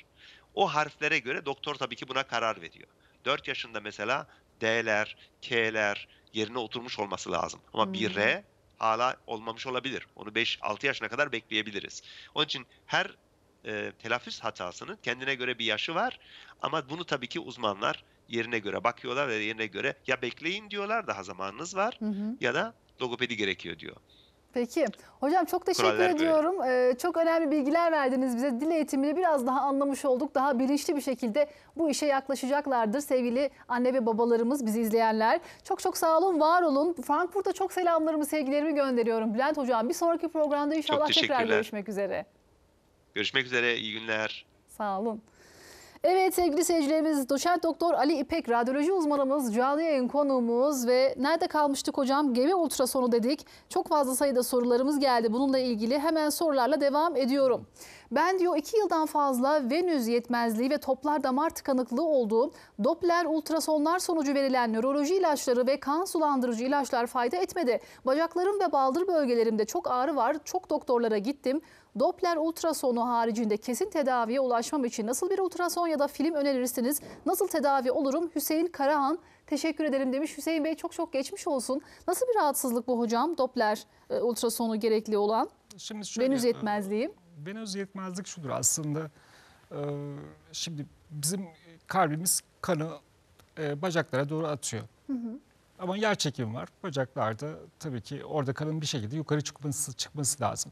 O harflere göre doktor tabii ki buna karar veriyor. 4 yaşında mesela D'ler, K'ler yerine oturmuş olması lazım. Ama bir Hmm. R hala olmamış olabilir. Onu 5-6 yaşına kadar bekleyebiliriz. Onun için her telaffuz hatasının kendine göre bir yaşı var. Ama bunu tabii ki uzmanlar yerine göre bakıyorlar ve yerine göre ya bekleyin diyorlar, daha zamanınız var, Hı hı. ya da logopedi gerekiyor diyor. Peki. Hocam çok teşekkür Kurallar böyle. ediyorum. Çok önemli bilgiler verdiniz bize. Dil eğitimini biraz daha anlamış olduk. Daha bilinçli bir şekilde bu işe yaklaşacaklardır sevgili anne ve babalarımız, bizi izleyenler. Çok çok sağ olun, var olun. Frankfurt'a çok selamlarımı, sevgilerimi gönderiyorum. Bülent Hocam, bir sonraki programda inşallah tekrar teşekkürler. görüşmek üzere. Görüşmek üzere, iyi günler. Sağ olun. Evet sevgili seyircilerimiz, Doçent Doktor Ali İpek, radyoloji uzmanımız, canlı yayın konuğumuz ve nerede kalmıştık hocam? Gebe ultrasonu dedik. Çok fazla sayıda sorularımız geldi bununla ilgili. Hemen sorularla devam ediyorum. Ben diyor 2 yıldan fazla venöz yetmezliği ve toplar damar tıkanıklığı olduğu, Doppler ultrasonlar sonucu verilen nöroloji ilaçları ve kan sulandırıcı ilaçlar fayda etmedi. Bacaklarım ve baldır bölgelerimde çok ağrı var. Çok doktorlara gittim. Doppler ultrasonu haricinde kesin tedaviye ulaşmam için nasıl bir ultrason ya da film önerirsiniz? Nasıl tedavi olurum? Hüseyin Karahan, teşekkür ederim demiş. Hüseyin Bey çok çok geçmiş olsun. Nasıl bir rahatsızlık bu hocam? Doppler ultrasonu gerekli olan Şimdi şöyle, venöz yetmezliği. venöz yetmezlik şudur aslında. Şimdi bizim kalbimiz kanı bacaklara doğru atıyor. Ama yer çekimi var. Bacaklarda tabii ki orada kanın bir şekilde yukarı çıkması lazım.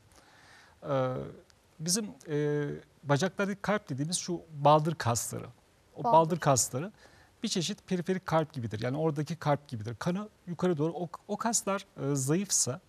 Bizim bacaklardaki kalp dediğimiz şu baldır kasları. O baldır kasları bir çeşit periferik kalp gibidir. Yani oradaki kalp gibidir. Kanı yukarı doğru, o kaslar zayıfsa,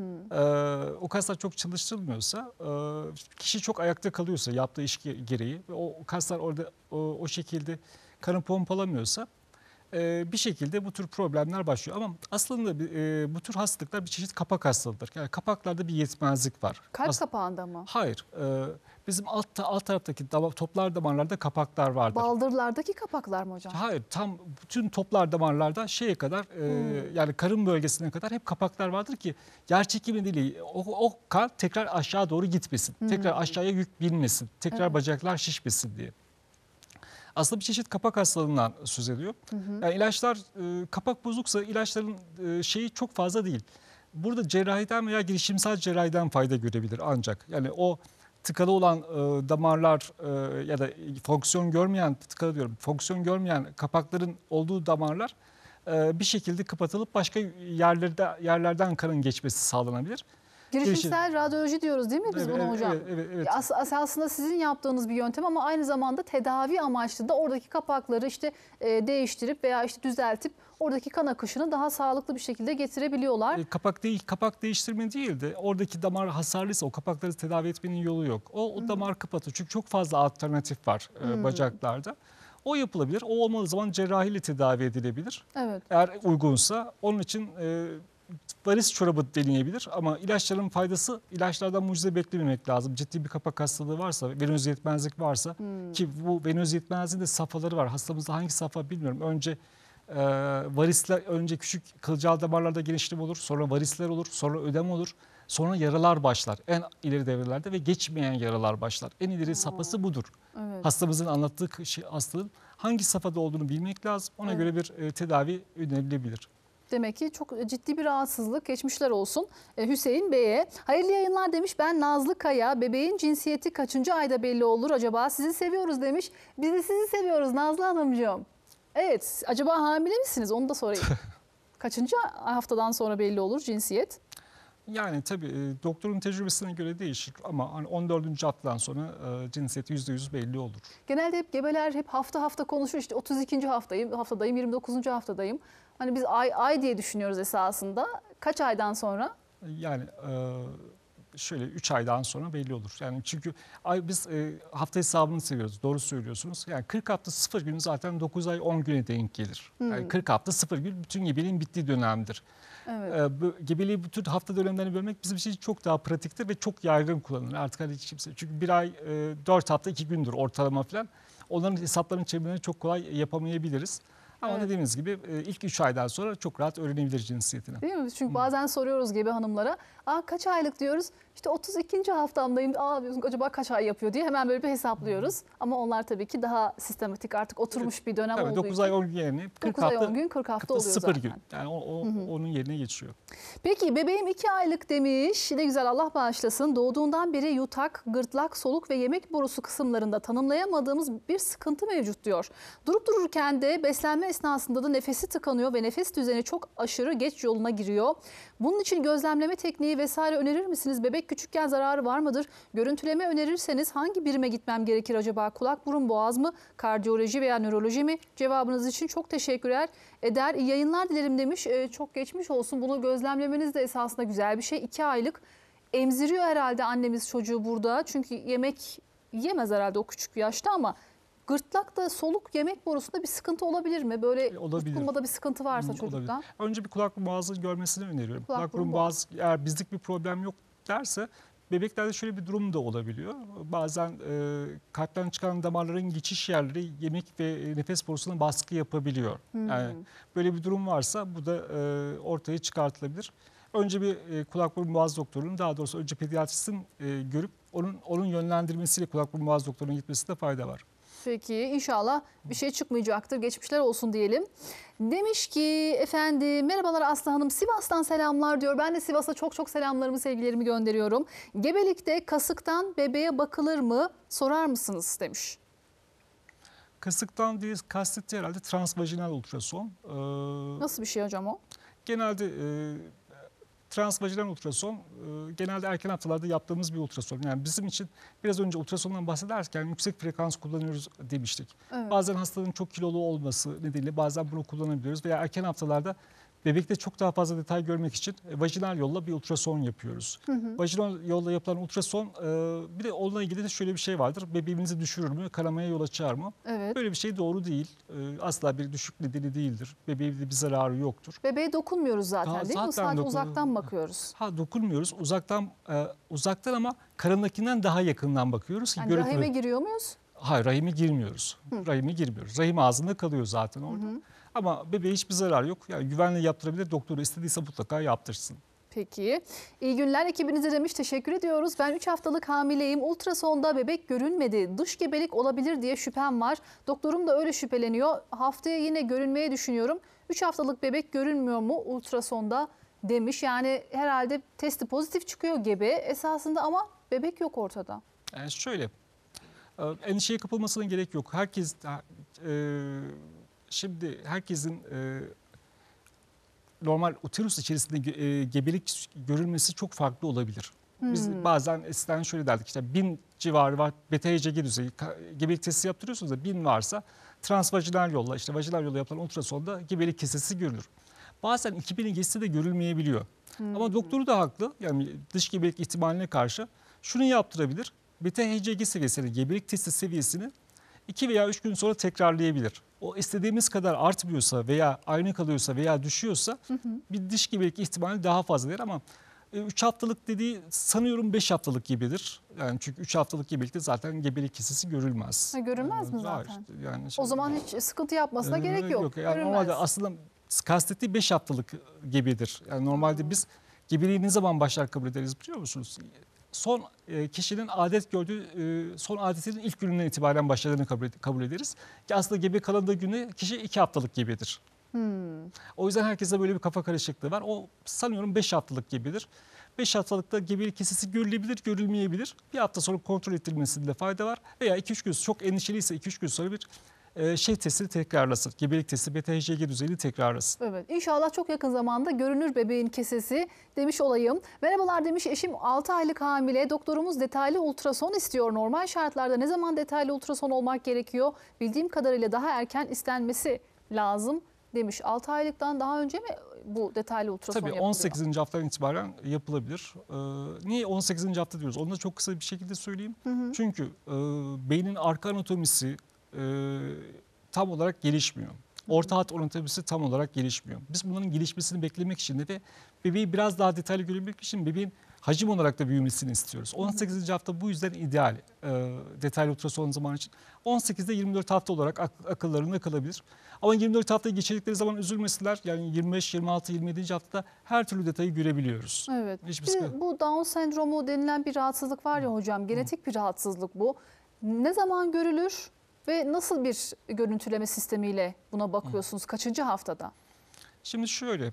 o kaslar çok çalıştırılmıyorsa, kişi çok ayakta kalıyorsa yaptığı iş gereği ve o kaslar orada o şekilde kanı pompalamıyorsa bir şekilde bu tür problemler başlıyor. Ama aslında bu tür hastalıklar bir çeşit kapak hastalığıdır. Yani kapaklarda bir yetmezlik var. Kalp kapağında mı? Hayır. Bizim alt taraftaki toplar damarlarda kapaklar vardır. Baldırlardaki kapaklar mı hocam? Hayır, tam bütün toplar damarlarda şeye kadar yani karın bölgesine kadar hep kapaklar vardır ki yer çekimi değil, o kan tekrar aşağı doğru gitmesin. Tekrar aşağıya yük binmesin. Tekrar bacaklar şişmesin diye. Aslında bir çeşit kapak hastalığından söz ediyor. Yani ilaçlar, kapak bozuksa ilaçların şeyi çok fazla değil. Burada cerrahiden veya girişimsel cerrahiden fayda görebilir ancak. Yani o tıkalı olan damarlar ya da fonksiyon görmeyen, tıkalı diyorum, fonksiyon görmeyen kapakların olduğu damarlar bir şekilde kapatılıp başka yerlerden kanın geçmesi sağlanabilir. Girişimsel radyoloji diyoruz değil mi biz Evet, buna hocam? evet. Aslında sizin yaptığınız bir yöntem ama aynı zamanda tedavi amaçlı da oradaki kapakları işte değiştirip veya işte düzeltip oradaki kan akışını daha sağlıklı bir şekilde getirebiliyorlar. Kapak değiştirme değil de oradaki damar hasarlıysa o kapakları tedavi etmenin yolu yok. O damar kapatır. Çünkü çok fazla alternatif var bacaklarda. O yapılabilir. O olmadığı zaman cerrahiyle tedavi edilebilir. Evet. Eğer uygunsa onun için varis çorabı deneyebilir ama ilaçların faydası, ilaçlardan mucize beklememek lazım. Ciddi bir kapak hastalığı varsa, venöz yetmezlik varsa ki bu venöz yetmezliğin de safhaları var. Hastamızda hangi safha bilmiyorum. Önce varisler, önce küçük kılcal damarlarda genişleme olur, sonra varisler olur, sonra ödem olur, sonra yaralar başlar. En ileri devrelerde ve geçmeyen yaralar başlar. En ileri safhası budur. Evet. Hastamızın anlattığı hastalığın hangi safhada olduğunu bilmek lazım. Ona göre bir tedavi önerilebilir. Demek ki çok ciddi bir rahatsızlık. Geçmişler olsun Hüseyin Bey'e. Hayırlı yayınlar demiş. Ben Nazlı Kaya. Bebeğin cinsiyeti kaçıncı ayda belli olur acaba? Sizi seviyoruz demiş. Biz de sizi seviyoruz Nazlı Hanımcığım. Evet. Acaba hamile misiniz? Onu da sorayım. Kaçıncı haftadan sonra belli olur cinsiyet? Yani tabii doktorun tecrübesine göre değişir ama hani 14. haftadan sonra cinsiyeti %100 belli olur. Genelde hep gebeler hep hafta hafta konuşur. İşte 32. haftadayım, 29. haftadayım. Hani biz ay diye düşünüyoruz esasında. Kaç aydan sonra? Yani şöyle 3 aydan sonra belli olur. Yani çünkü biz hafta hesabını seviyoruz. Doğru söylüyorsunuz. Yani 40 hafta 0 gün zaten 9 ay 10 güne denk gelir. Yani 40 hafta 0 gün bütün gebeliğin bittiği dönemdir. Evet. Gebeliği bütün hafta dönemlerini bölmek bizim için çok daha pratiktir ve çok yaygın kullanılır. Artık hani hiç kimse, çünkü bir ay 4 hafta 2 gündür ortalama falan. Onların hesaplarını çevirmeleri çok kolay yapamayabiliriz. Ama dediğimiz gibi ilk 3 aydan sonra çok rahat öğrenebilir cinsiyetini. Değil mi? Çünkü bazen soruyoruz gebe hanımlara. Kaç aylık diyoruz? İşte 32. haftamdayım. Diyorsun acaba kaç ay yapıyor diye hemen böyle bir hesaplıyoruz. Ama onlar tabii ki daha sistematik, artık oturmuş bir dönem Tabii olduğu 9 için. ay 10 gün yerine 40 9 ay hafta, 10 gün 40 hafta oluyor 0 zaten. gün. Yani onun yerine geçiyor. Peki bebeğim 2 aylık demiş. Ne güzel, Allah bağışlasın. Doğduğundan beri yutak, gırtlak, soluk ve yemek borusu kısımlarında tanımlayamadığımız bir sıkıntı mevcut diyor. Durup dururken de beslenme esnasında da nefesi tıkanıyor ve nefes düzeni çok aşırı geç yoluna giriyor. Bunun için gözlemleme tekniği vesaire önerir misiniz? Bebek küçükken zararı var mıdır? Görüntüleme önerirseniz hangi birime gitmem gerekir acaba? Kulak, burun, boğaz mı? Kardiyoloji veya nöroloji mi? Cevabınız için çok teşekkürler eder. İyi yayınlar dilerim demiş. Çok geçmiş olsun. Bunu gözlemlemeniz de esasında güzel bir şey. 2 aylık emziriyor herhalde annemiz çocuğu burada. Çünkü yemek yiyemez herhalde o küçük bir yaşta, ama gırtlakta, soluk, yemek borusunda bir sıkıntı olabilir mi? Böyle Olabilir. tutulmada bir sıkıntı varsa çocukta. Olabilir. Önce bir kulak burun boğazı görmesini öneriyorum. Kulak, Kulak burun, burun boğaz, eğer bizlik bir problem yok derse, bebeklerde şöyle bir durum da olabiliyor. Bazen kalpten çıkan damarların geçiş yerleri yemek ve nefes borusuna baskı yapabiliyor. Yani böyle bir durum varsa bu da ortaya çıkartılabilir. Önce bir kulak burun boğaz doktorunun, daha doğrusu önce pediatristin görüp onun yönlendirmesiyle kulak burun boğaz doktoruna gitmesinde fayda var. Peki, inşallah bir şey çıkmayacaktır. Geçmişler olsun diyelim. Demiş ki efendim, merhabalar Aslı Hanım, Sivas'tan selamlar diyor. Ben de Sivas'a çok çok selamlarımı, sevgilerimi gönderiyorum. Gebelikte kasıktan bebeğe bakılır mı, sorar mısınız demiş. Kasıktan değil, kastettiği herhalde transvajinal ultrason. Nasıl bir şey hocam o? Genelde transvajinal ultrason genelde erken haftalarda yaptığımız bir ultrason. Yani bizim için biraz önce ultrasondan bahsederken yüksek frekans kullanıyoruz demiştik. Evet. Bazen hastaların çok kilolu olması nedeniyle bazen bunu kullanabiliyoruz veya erken haftalarda bebekte çok daha fazla detay görmek için vajinal yolla bir ultrason yapıyoruz. Vajinal yolla yapılan ultrason, bir de onunla ilgili de şöyle bir şey vardır. Bebeğimizi düşürür mü, kanamaya yol açar mı? Evet. Böyle bir şey doğru değil. Asla bir düşük nedeni değildir. Bebeğe bir zararı yoktur. Bebeğe dokunmuyoruz zaten değil mi? Zaten Sadece uzaktan bakıyoruz. Dokunmuyoruz. Uzaktan ama karındakinden daha yakından bakıyoruz. Yani rahime giriyor muyuz? Hayır, rahime girmiyoruz. Rahime girmiyoruz. Rahim ağzında kalıyor zaten orada. Ama bebeğe hiçbir zarar yok. Yani güvenle yaptırabilir. Doktoru istediyse mutlaka yaptırsın. Peki. İyi günler ekibinize demiş. Teşekkür ediyoruz. Ben 3 haftalık hamileyim. Ultrasonda bebek görünmedi. Dış gebelik olabilir diye şüphem var. Doktorum da öyle şüpheleniyor. Haftaya yine görünmeyi düşünüyorum. 3 haftalık bebek görünmüyor mu ultrasonda demiş. Yani herhalde testi pozitif çıkıyor gebe esasında ama bebek yok ortada. Yani şöyle, endişeye kapılmasına gerek yok. Şimdi herkesin normal uterus içerisinde gebelik görülmesi çok farklı olabilir. Biz bazen eskiden şöyle derdik, işte 1000 civarı var beta-HCG düzeyi, gebelik testi yaptırıyorsunuz da 1000 varsa transvajinal yolla, işte vajinal yolla yapılan ultrasonda gebelik kesesi görülür. Bazen 2000'i geçse de görülmeyebiliyor. Ama doktoru da haklı, yani dış gebelik ihtimaline karşı şunu yaptırabilir. Beta-HCG seviyesini, gebelik testi seviyesini 2 veya 3 gün sonra tekrarlayabilir. O istediğimiz kadar artmıyorsa veya aynı kalıyorsa veya düşüyorsa bir dış gebelik ihtimali daha fazladır, ama 3 haftalık dediği sanıyorum 5 haftalık gibidir. Yani çünkü 3 haftalık gebelikte zaten gebelik kesesi görülmez. Görülmez mi zaten? Hayır, yani O zaman hiç sıkıntı yapmasına gerek yok. Yani normalde aslında kastettiği 5 haftalık gebedir. Yani normalde biz gebeliği ne zaman başlar kabul ederiz biliyor musunuz? Son kişinin adet gördüğü son adetinin ilk gününden itibaren başladığını kabul ederiz. Ki aslında gebe kalındığı günü kişi 2 haftalık gebedir. O yüzden herkese böyle bir kafa karışıklığı var. O sanıyorum 5 haftalık gebedir. 5 haftalıkta gebelik kesesi görülebilir, görülmeyebilir. Bir hafta sonra kontrol ettirilmesinde fayda var. Veya 2-3 gün, çok endişeliyse 2-3 gün sonra bir testini tekrarlasın. Gebelik testi, beta-HCG düzeyini tekrarlasın. Evet, inşallah çok yakın zamanda görünür bebeğin kesesi demiş olayım. Merhabalar demiş, eşim 6 aylık hamile. Doktorumuz detaylı ultrason istiyor. Normal şartlarda ne zaman detaylı ultrason olmak gerekiyor? Bildiğim kadarıyla daha erken istenmesi lazım demiş. 6 aylıktan daha önce mi bu detaylı ultrason Tabii yapılıyor? 18. haftadan itibaren yapılabilir. Niye 18. hafta diyoruz? Onu da çok kısa bir şekilde söyleyeyim. Çünkü beynin arka anatomisi tam olarak gelişmiyor. Orta hat anatomisi tam olarak gelişmiyor. Biz bunların gelişmesini beklemek için de ve bebeği biraz daha detaylı görebilmek için bebeğin hacim olarak da büyümesini istiyoruz. 18. hafta bu yüzden ideal detaylı ultrason zamanı için. 18'de 24 hafta olarak akıllarında kalabilir. Ama 24 haftayı geçirdikleri zaman üzülmesinler. Yani 25, 26, 27. haftada her türlü detayı görebiliyoruz. Evet. Hiçbir Bir de sıkıntı. bu Down sendromu denilen bir rahatsızlık var ya hocam. Genetik bir rahatsızlık bu. Ne zaman görülür ve nasıl bir görüntüleme sistemiyle buna bakıyorsunuz? Kaçıncı haftada? Şimdi şöyle,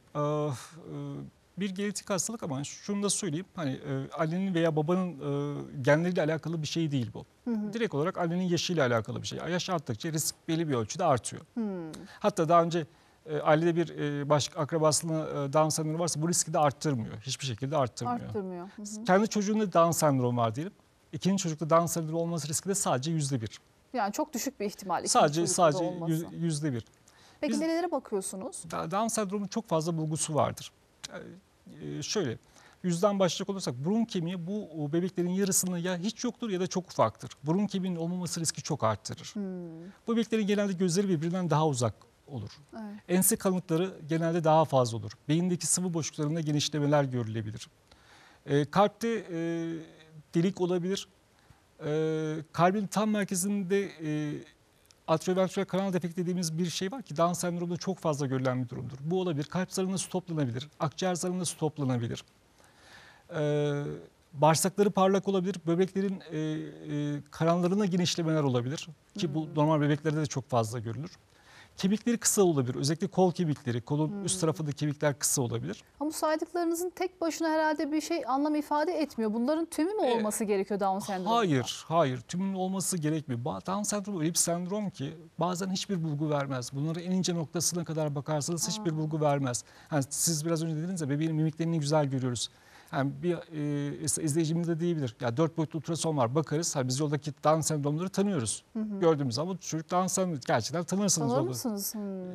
bir genetik hastalık ama şunu da söyleyeyim. Hani annenin veya babanın genleriyle alakalı bir şey değil bu. Direkt olarak annenin yaşıyla alakalı bir şey. Yaş arttıkça risk belli bir ölçüde artıyor. Hatta daha önce ailede bir başka akrabasının Down sendromu varsa bu riski de arttırmıyor. Hiçbir şekilde arttırmıyor. Arttırmıyor. Kendi çocuğunda Down sendromu var diyelim. İkinci çocukta Down sendromu olması riski de sadece %1. Yani çok düşük bir ihtimal. Sadece olması. %1. Peki Biz- nelere bakıyorsunuz? Down sendromunun çok fazla bulgusu vardır. Şöyle, yüzden başlayacak olursak burun kemiği bu bebeklerin yarısının ya hiç yoktur ya da çok ufaktır. Burun kemiğinin olmaması riski çok arttırır. Bu bebeklerin genelde gözleri birbirinden daha uzak olur. Evet. Ense kalınlıkları genelde daha fazla olur. Beyindeki sıvı boşluklarında genişlemeler görülebilir. Kalpte delik olabilir. Kalbin tam merkezinde atrioventriküler kanal defekti dediğimiz bir şey var ki Down sendromunda çok fazla görülen bir durumdur. Bu olabilir. Kalp zarında su toplanabilir. Akciğer zarında su toplanabilir. Bağırsakları parlak olabilir. Böbreklerin kanallarına genişlemeler olabilir. Ki bu normal bebeklerde de çok fazla görülür. Kemikleri kısa olabilir. Özellikle kol kemikleri, kolun üst tarafındaki kemikler kısa olabilir. Ama bu saydıklarınızın tek başına herhalde bir şey anlam ifade etmiyor. Bunların tümü mü olması gerekiyor Down sendromunda? Hayır. Tümünün olması gerekmiyor. Down sendromu öyle bir sendrom ki bazen hiçbir bulgu vermez. Bunları en ince noktasına kadar bakarsanız hiçbir bulgu vermez. Yani siz biraz önce dediniz ya bebeğin mimiklerini güzel görüyoruz. Yani bir izleyicimiz de diyebilir. Ya 4 boyutlu ultrason var bakarız. Hani biz yoldaki Down sendromları tanıyoruz. Gördüğümüz zaman bu çocuk Down sendromu gerçekten tanırsınız. Tanır mısınız?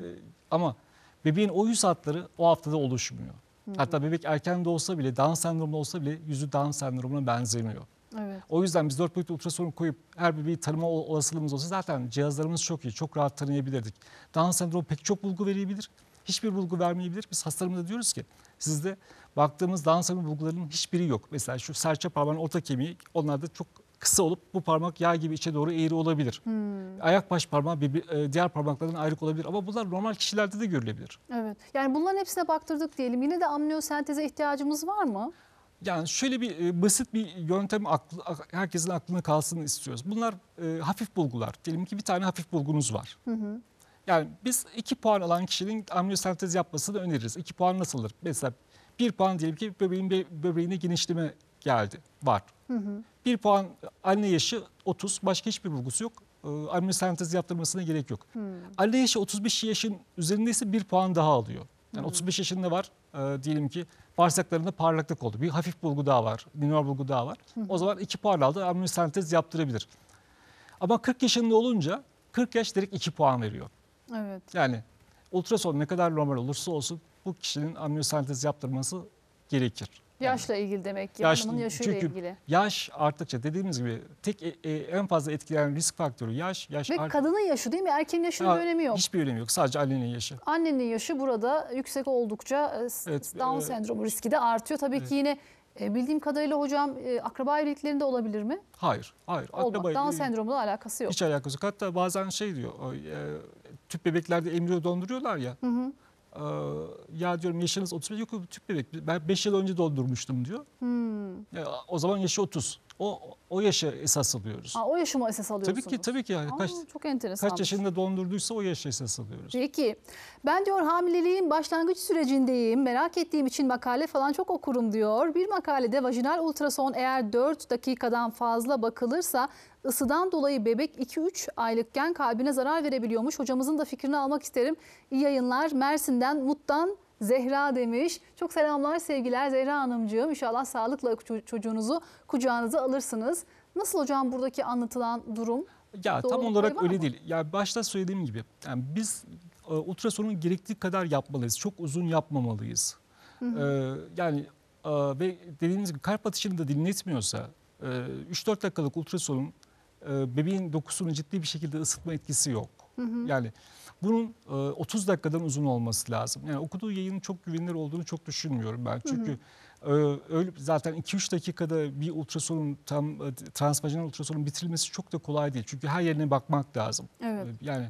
Ama bebeğin o yüz hatları o haftada oluşmuyor. Hatta bebek erken doğsa bile Down sendromlu olsa bile yüzü Down sendromuna benzemiyor. Evet. O yüzden biz 4 boyutlu ultrason koyup her bebeği tanıma olasılığımız olsa zaten cihazlarımız çok iyi, çok rahat tanıyabilirdik. Down sendromu pek çok bulgu verebilir, hiçbir bulgu vermeyebilir. Biz hastalarımıza diyoruz ki sizde baktığımız Down sendromu bulgularının hiçbiri yok. Mesela şu serçe parmağın orta kemiği onlarda çok kısa olup bu parmak yağ gibi içe doğru eğri olabilir. Ayak baş parmağı diğer parmaklardan ayrık olabilir ama bunlar normal kişilerde de görülebilir. Evet. Yani bunların hepsine baktırdık diyelim. Yine de amniyosenteze ihtiyacımız var mı? Yani şöyle bir basit bir yöntem herkesin aklına kalsın istiyoruz. Bunlar hafif bulgular. Diyelim ki bir tane hafif bulgunuz var. Yani biz 2 puan alan kişinin amniyosentez yapmasını öneririz. 2 puan nasıldır? Mesela 1 puan diyelim ki böbreğine genişleme var. 1 puan anne yaşı 30, başka hiçbir bulgusu yok. Amniyosentez yaptırmasına gerek yok. Anne yaşı 35 yaşın üzerindeyse 1 puan daha alıyor. Yani 35 yaşında var diyelim ki bağırsaklarında parlaklık oldu. Bir hafif bulgu daha var, minor bulgu daha var. O zaman 2 puan aldı, amniyosentez yaptırabilir. Ama 40 yaşında olunca 40 yaş direkt 2 puan veriyor. Evet. Yani ultrason ne kadar normal olursa olsun bu kişinin amniyosentez yaptırması gerekir. Yaşla ilgili demek ki. Yaş- Hanımın yaşıyla çünkü ilgili. Yaş arttıkça dediğimiz gibi en fazla etkileyen risk faktörü yaş. Ve kadının yaşı değil mi? Erkeğin yaşının bir önemi yok. Hiçbir önemi yok. Sadece annenin yaşı. Annenin yaşı burada yüksek oldukça Evet, Down sendromu riski de artıyor. Tabii ki yine bildiğim kadarıyla hocam akraba evliliklerinde olabilir mi? Hayır. Olmaz. Down sendromuyla alakası yok. Hiç alakası yok. Hatta bazen şey diyor, tüp bebeklerde embriyo donduruyorlar ya. Ya diyorum yaşınız 35, yok tüp bebek. Ben 5 yıl önce doldurmuştum diyor. Ya, o zaman yaşı 30. O yaşa esas alıyoruz. O yaşı mı esas alıyorsunuz? Tabii ki. Yani Çok enteresan. kaç yaşında dondurduysa o yaşa esas alıyoruz. Peki. Ben diyor hamileliğin başlangıç sürecindeyim. Merak ettiğim için makale falan çok okurum diyor. Bir makalede vajinal ultrason eğer 4 dakikadan fazla bakılırsa ısıdan dolayı bebek 2-3 aylıkken kalbine zarar verebiliyormuş. Hocamızın da fikrini almak isterim. İyi yayınlar. Mersin'den Mut'tan Zehra demiş. Çok selamlar, sevgiler Zehra Hanımcığım. İnşallah sağlıkla çocuğunuzu kucağınıza alırsınız. Nasıl hocam buradaki anlatılan durum? Ya tam Doğrulukları olarak var öyle mı? değil. Ya başta söylediğim gibi yani biz ultrasonun gerektiği kadar yapmalıyız. Çok uzun yapmamalıyız. Yani ve dediğiniz gibi kalp atışını da dinletmiyorsa 3-4 dakikalık ultrasonun bebeğin dokusunu ciddi bir şekilde ısıtma etkisi yok. Yani bunun 30 dakikadan uzun olması lazım. Yani okuduğu yayının çok güvenilir olduğunu çok düşünmüyorum ben. Çünkü Öyle zaten 2-3 dakikada bir ultrasonun transvajinal ultrasonun bitirilmesi çok da kolay değil. Çünkü her yerine bakmak lazım. Evet. Yani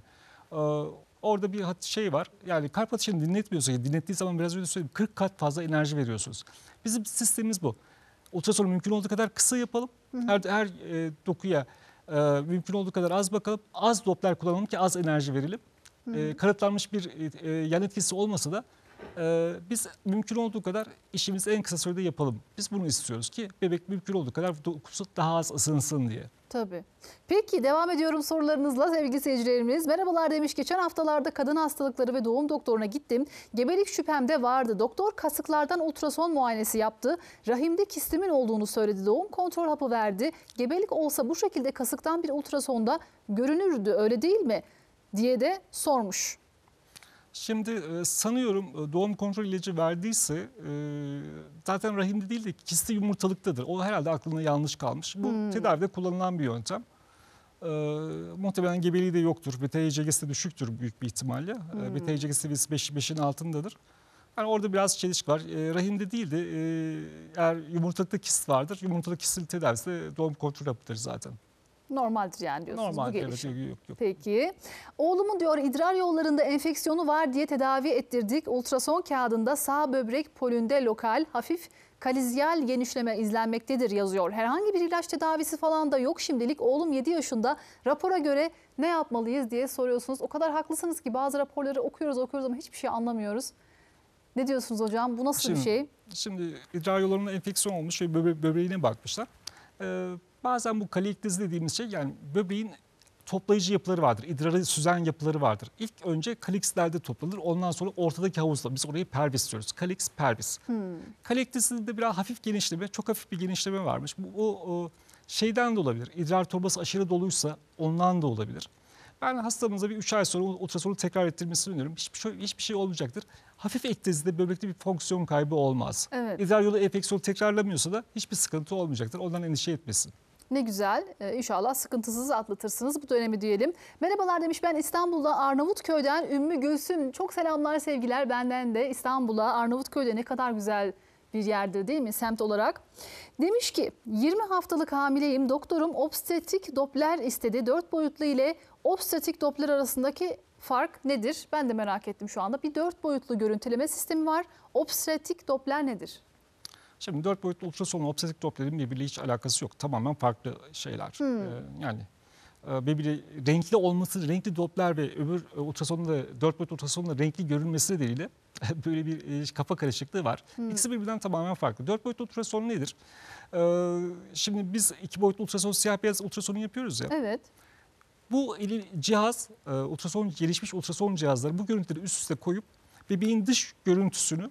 orada bir şey var. Yani kalp atışını dinletmiyorsa, dinlettiği zaman biraz önce söyledim 40 kat fazla enerji veriyorsunuz. Bizim sistemimiz bu. Ultrasonu mümkün olduğu kadar kısa yapalım. Her dokuya mümkün olduğu kadar az bakalım. Az Doppler kullanalım ki az enerji verelim. Kanıtlanmış bir yan etkisi olmasa da biz mümkün olduğu kadar işimizi en kısa sürede yapalım. Biz bunu istiyoruz ki bebek mümkün olduğu kadar dokusu daha az ısınsın diye. Tabii. Peki devam ediyorum sorularınızla sevgili seyircilerimiz. Merhabalar demiş, geçen haftalarda kadın hastalıkları ve doğum doktoruna gittim. Gebelik şüphem de vardı. Doktor kasıklardan ultrason muayenesi yaptı. Rahimde kistimin olduğunu söyledi. Doğum kontrol hapı verdi. Gebelik olsa bu şekilde kasıktan bir ultrasonda görünürdü, öyle değil mi diye de sormuş. Şimdi sanıyorum doğum kontrol ilacı verdiyse zaten rahimde değil de kisti yumurtalıktadır. O herhalde aklına yanlış kalmış. Bu tedavide kullanılan bir yöntem. Muhtemelen gebeliği de yoktur. BT-HCG'si de düşüktür büyük bir ihtimalle. BT-HCG seviyesi 5'in altındadır. Yani orada biraz çelişki var. Rahimde değil de eğer yumurtalıkta kist vardır, yumurtalık kistin tedavisi de doğum kontrol hapıdır zaten. Normaldir yani diyorsunuz Normal, bu gelişim. evet, yok. Peki. Oğlumun diyor idrar yollarında enfeksiyonu var diye tedavi ettirdik. Ultrason kağıdında sağ böbrek polünde lokal hafif kalizyal genişleme izlenmektedir yazıyor. Herhangi bir ilaç tedavisi falan da yok şimdilik. Oğlum 7 yaşında. Rapora göre ne yapmalıyız diye soruyorsunuz. O kadar haklısınız ki bazı raporları okuyoruz ama hiçbir şey anlamıyoruz. Ne diyorsunuz hocam? Bu nasıl bir şey? Şimdi idrar yollarında enfeksiyon olmuş ve böbreğine bakmışlar. Bazen bu kaliektiz dediğimiz şey, yani böbreğin toplayıcı yapıları vardır. İdrarı süzen yapıları vardır. İlk önce kalikslerde toplanır. Ondan sonra ortadaki havuzda, biz orayı pelvis diyoruz. Kaliks, pelvis. Kaliektisinde biraz hafif genişleme, çok hafif bir genişleme varmış. Bu şeyden de olabilir. İdrar torbası aşırı doluysa ondan da olabilir. Ben hastamıza bir 3 ay sonra ultrasonu tekrar ettirmesini öneririm. Hiçbir şey olmayacaktır. Hafif ektezide böbrekte bir fonksiyon kaybı olmaz. Evet. İdrar yolu enfeksiyonu tekrarlamıyorsa da hiçbir sıkıntı olmayacaktır. Ondan endişe etmesin. Ne güzel. İnşallah sıkıntısız atlatırsınız bu dönemi diyelim. Merhabalar demiş, ben İstanbul'da Arnavutköy'den Ümmü Gülsüm. Çok selamlar, sevgiler benden de İstanbul'a. Arnavutköy'de ne kadar güzel bir yerdir değil mi semt olarak? Demiş ki 20 haftalık hamileyim. Doktorum obstetrik Doppler istedi. 4 boyutlu ile obstetrik Doppler arasındaki fark nedir? Ben de merak ettim şu anda. Bir 4 boyutlu görüntüleme sistemi var. Obstetrik Doppler nedir? Şimdi 4 boyutlu ultrasonla obstetrik Doppler'in birbiriyle hiç alakası yok. Tamamen farklı şeyler. Yani birbiri renkli olması, renkli Doppler ve öbür ultrasonda 4 boyutlu ultrasonla renkli görünmesi nedeniyle böyle bir kafa karışıklığı var. İkisi birbirinden tamamen farklı. 4 boyutlu ultrason nedir? Şimdi biz 2 boyutlu ultrason, siyah beyaz ultrasonu yapıyoruz ya. Evet. Bu cihaz, gelişmiş ultrason cihazları bu görüntüleri üst üste koyup bebeğin dış görüntüsünü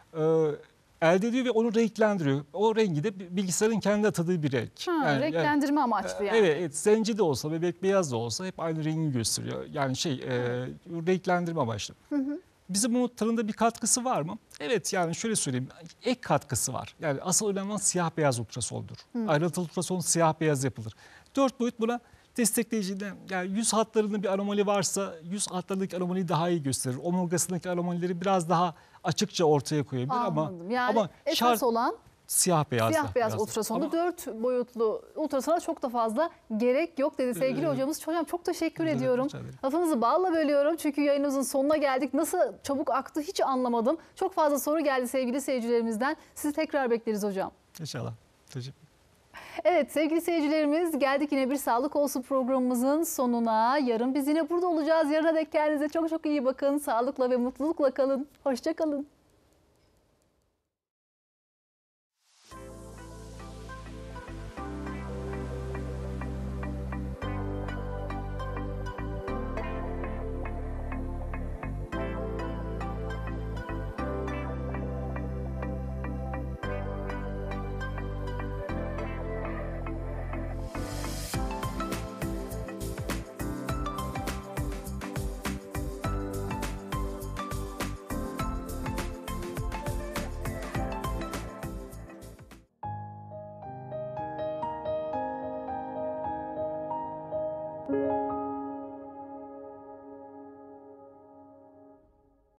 elde ediyor ve onu renklendiriyor. O rengi de bilgisayarın kendi atadığı bir renk. Renklendirme amaçlı yani. Evet, zenci de olsa, bebek beyaz da olsa hep aynı rengi gösteriyor. Yani renklendirme amaçlı. Bizim bu tanımda bir katkısı var mı? Evet, yani şöyle söyleyeyim, ek katkısı var. Yani asıl önemli olan siyah beyaz ultrasondur. Ayrıntılı ultrason siyah beyaz yapılır. 4 boyut buna destekleyiciyle, yani yüz hatlarında bir anomali varsa yüz hatlarındaki anomaliyi daha iyi gösterir. Omurgasındaki anomalileri biraz daha açıkça ortaya koyabilir. Anladım. Yani ama esas olan siyah beyaz ultrasonda 4 boyutlu ultrasona çok da fazla gerek yok dedi sevgili hocamız. Hocam çok teşekkür ediyorum. Lafınızı balla bölüyorum çünkü yayınımızın sonuna geldik. Nasıl çabuk aktı hiç anlamadım. Çok fazla soru geldi sevgili seyircilerimizden. Sizi tekrar bekleriz hocam. İnşallah. Teşekkür. Evet sevgili seyircilerimiz, geldik yine bir Sağlık Olsun programımızın sonuna. Yarın biz yine burada olacağız. Yarına dek kendinize çok iyi bakın. Sağlıkla ve mutlulukla kalın. Hoşça kalın.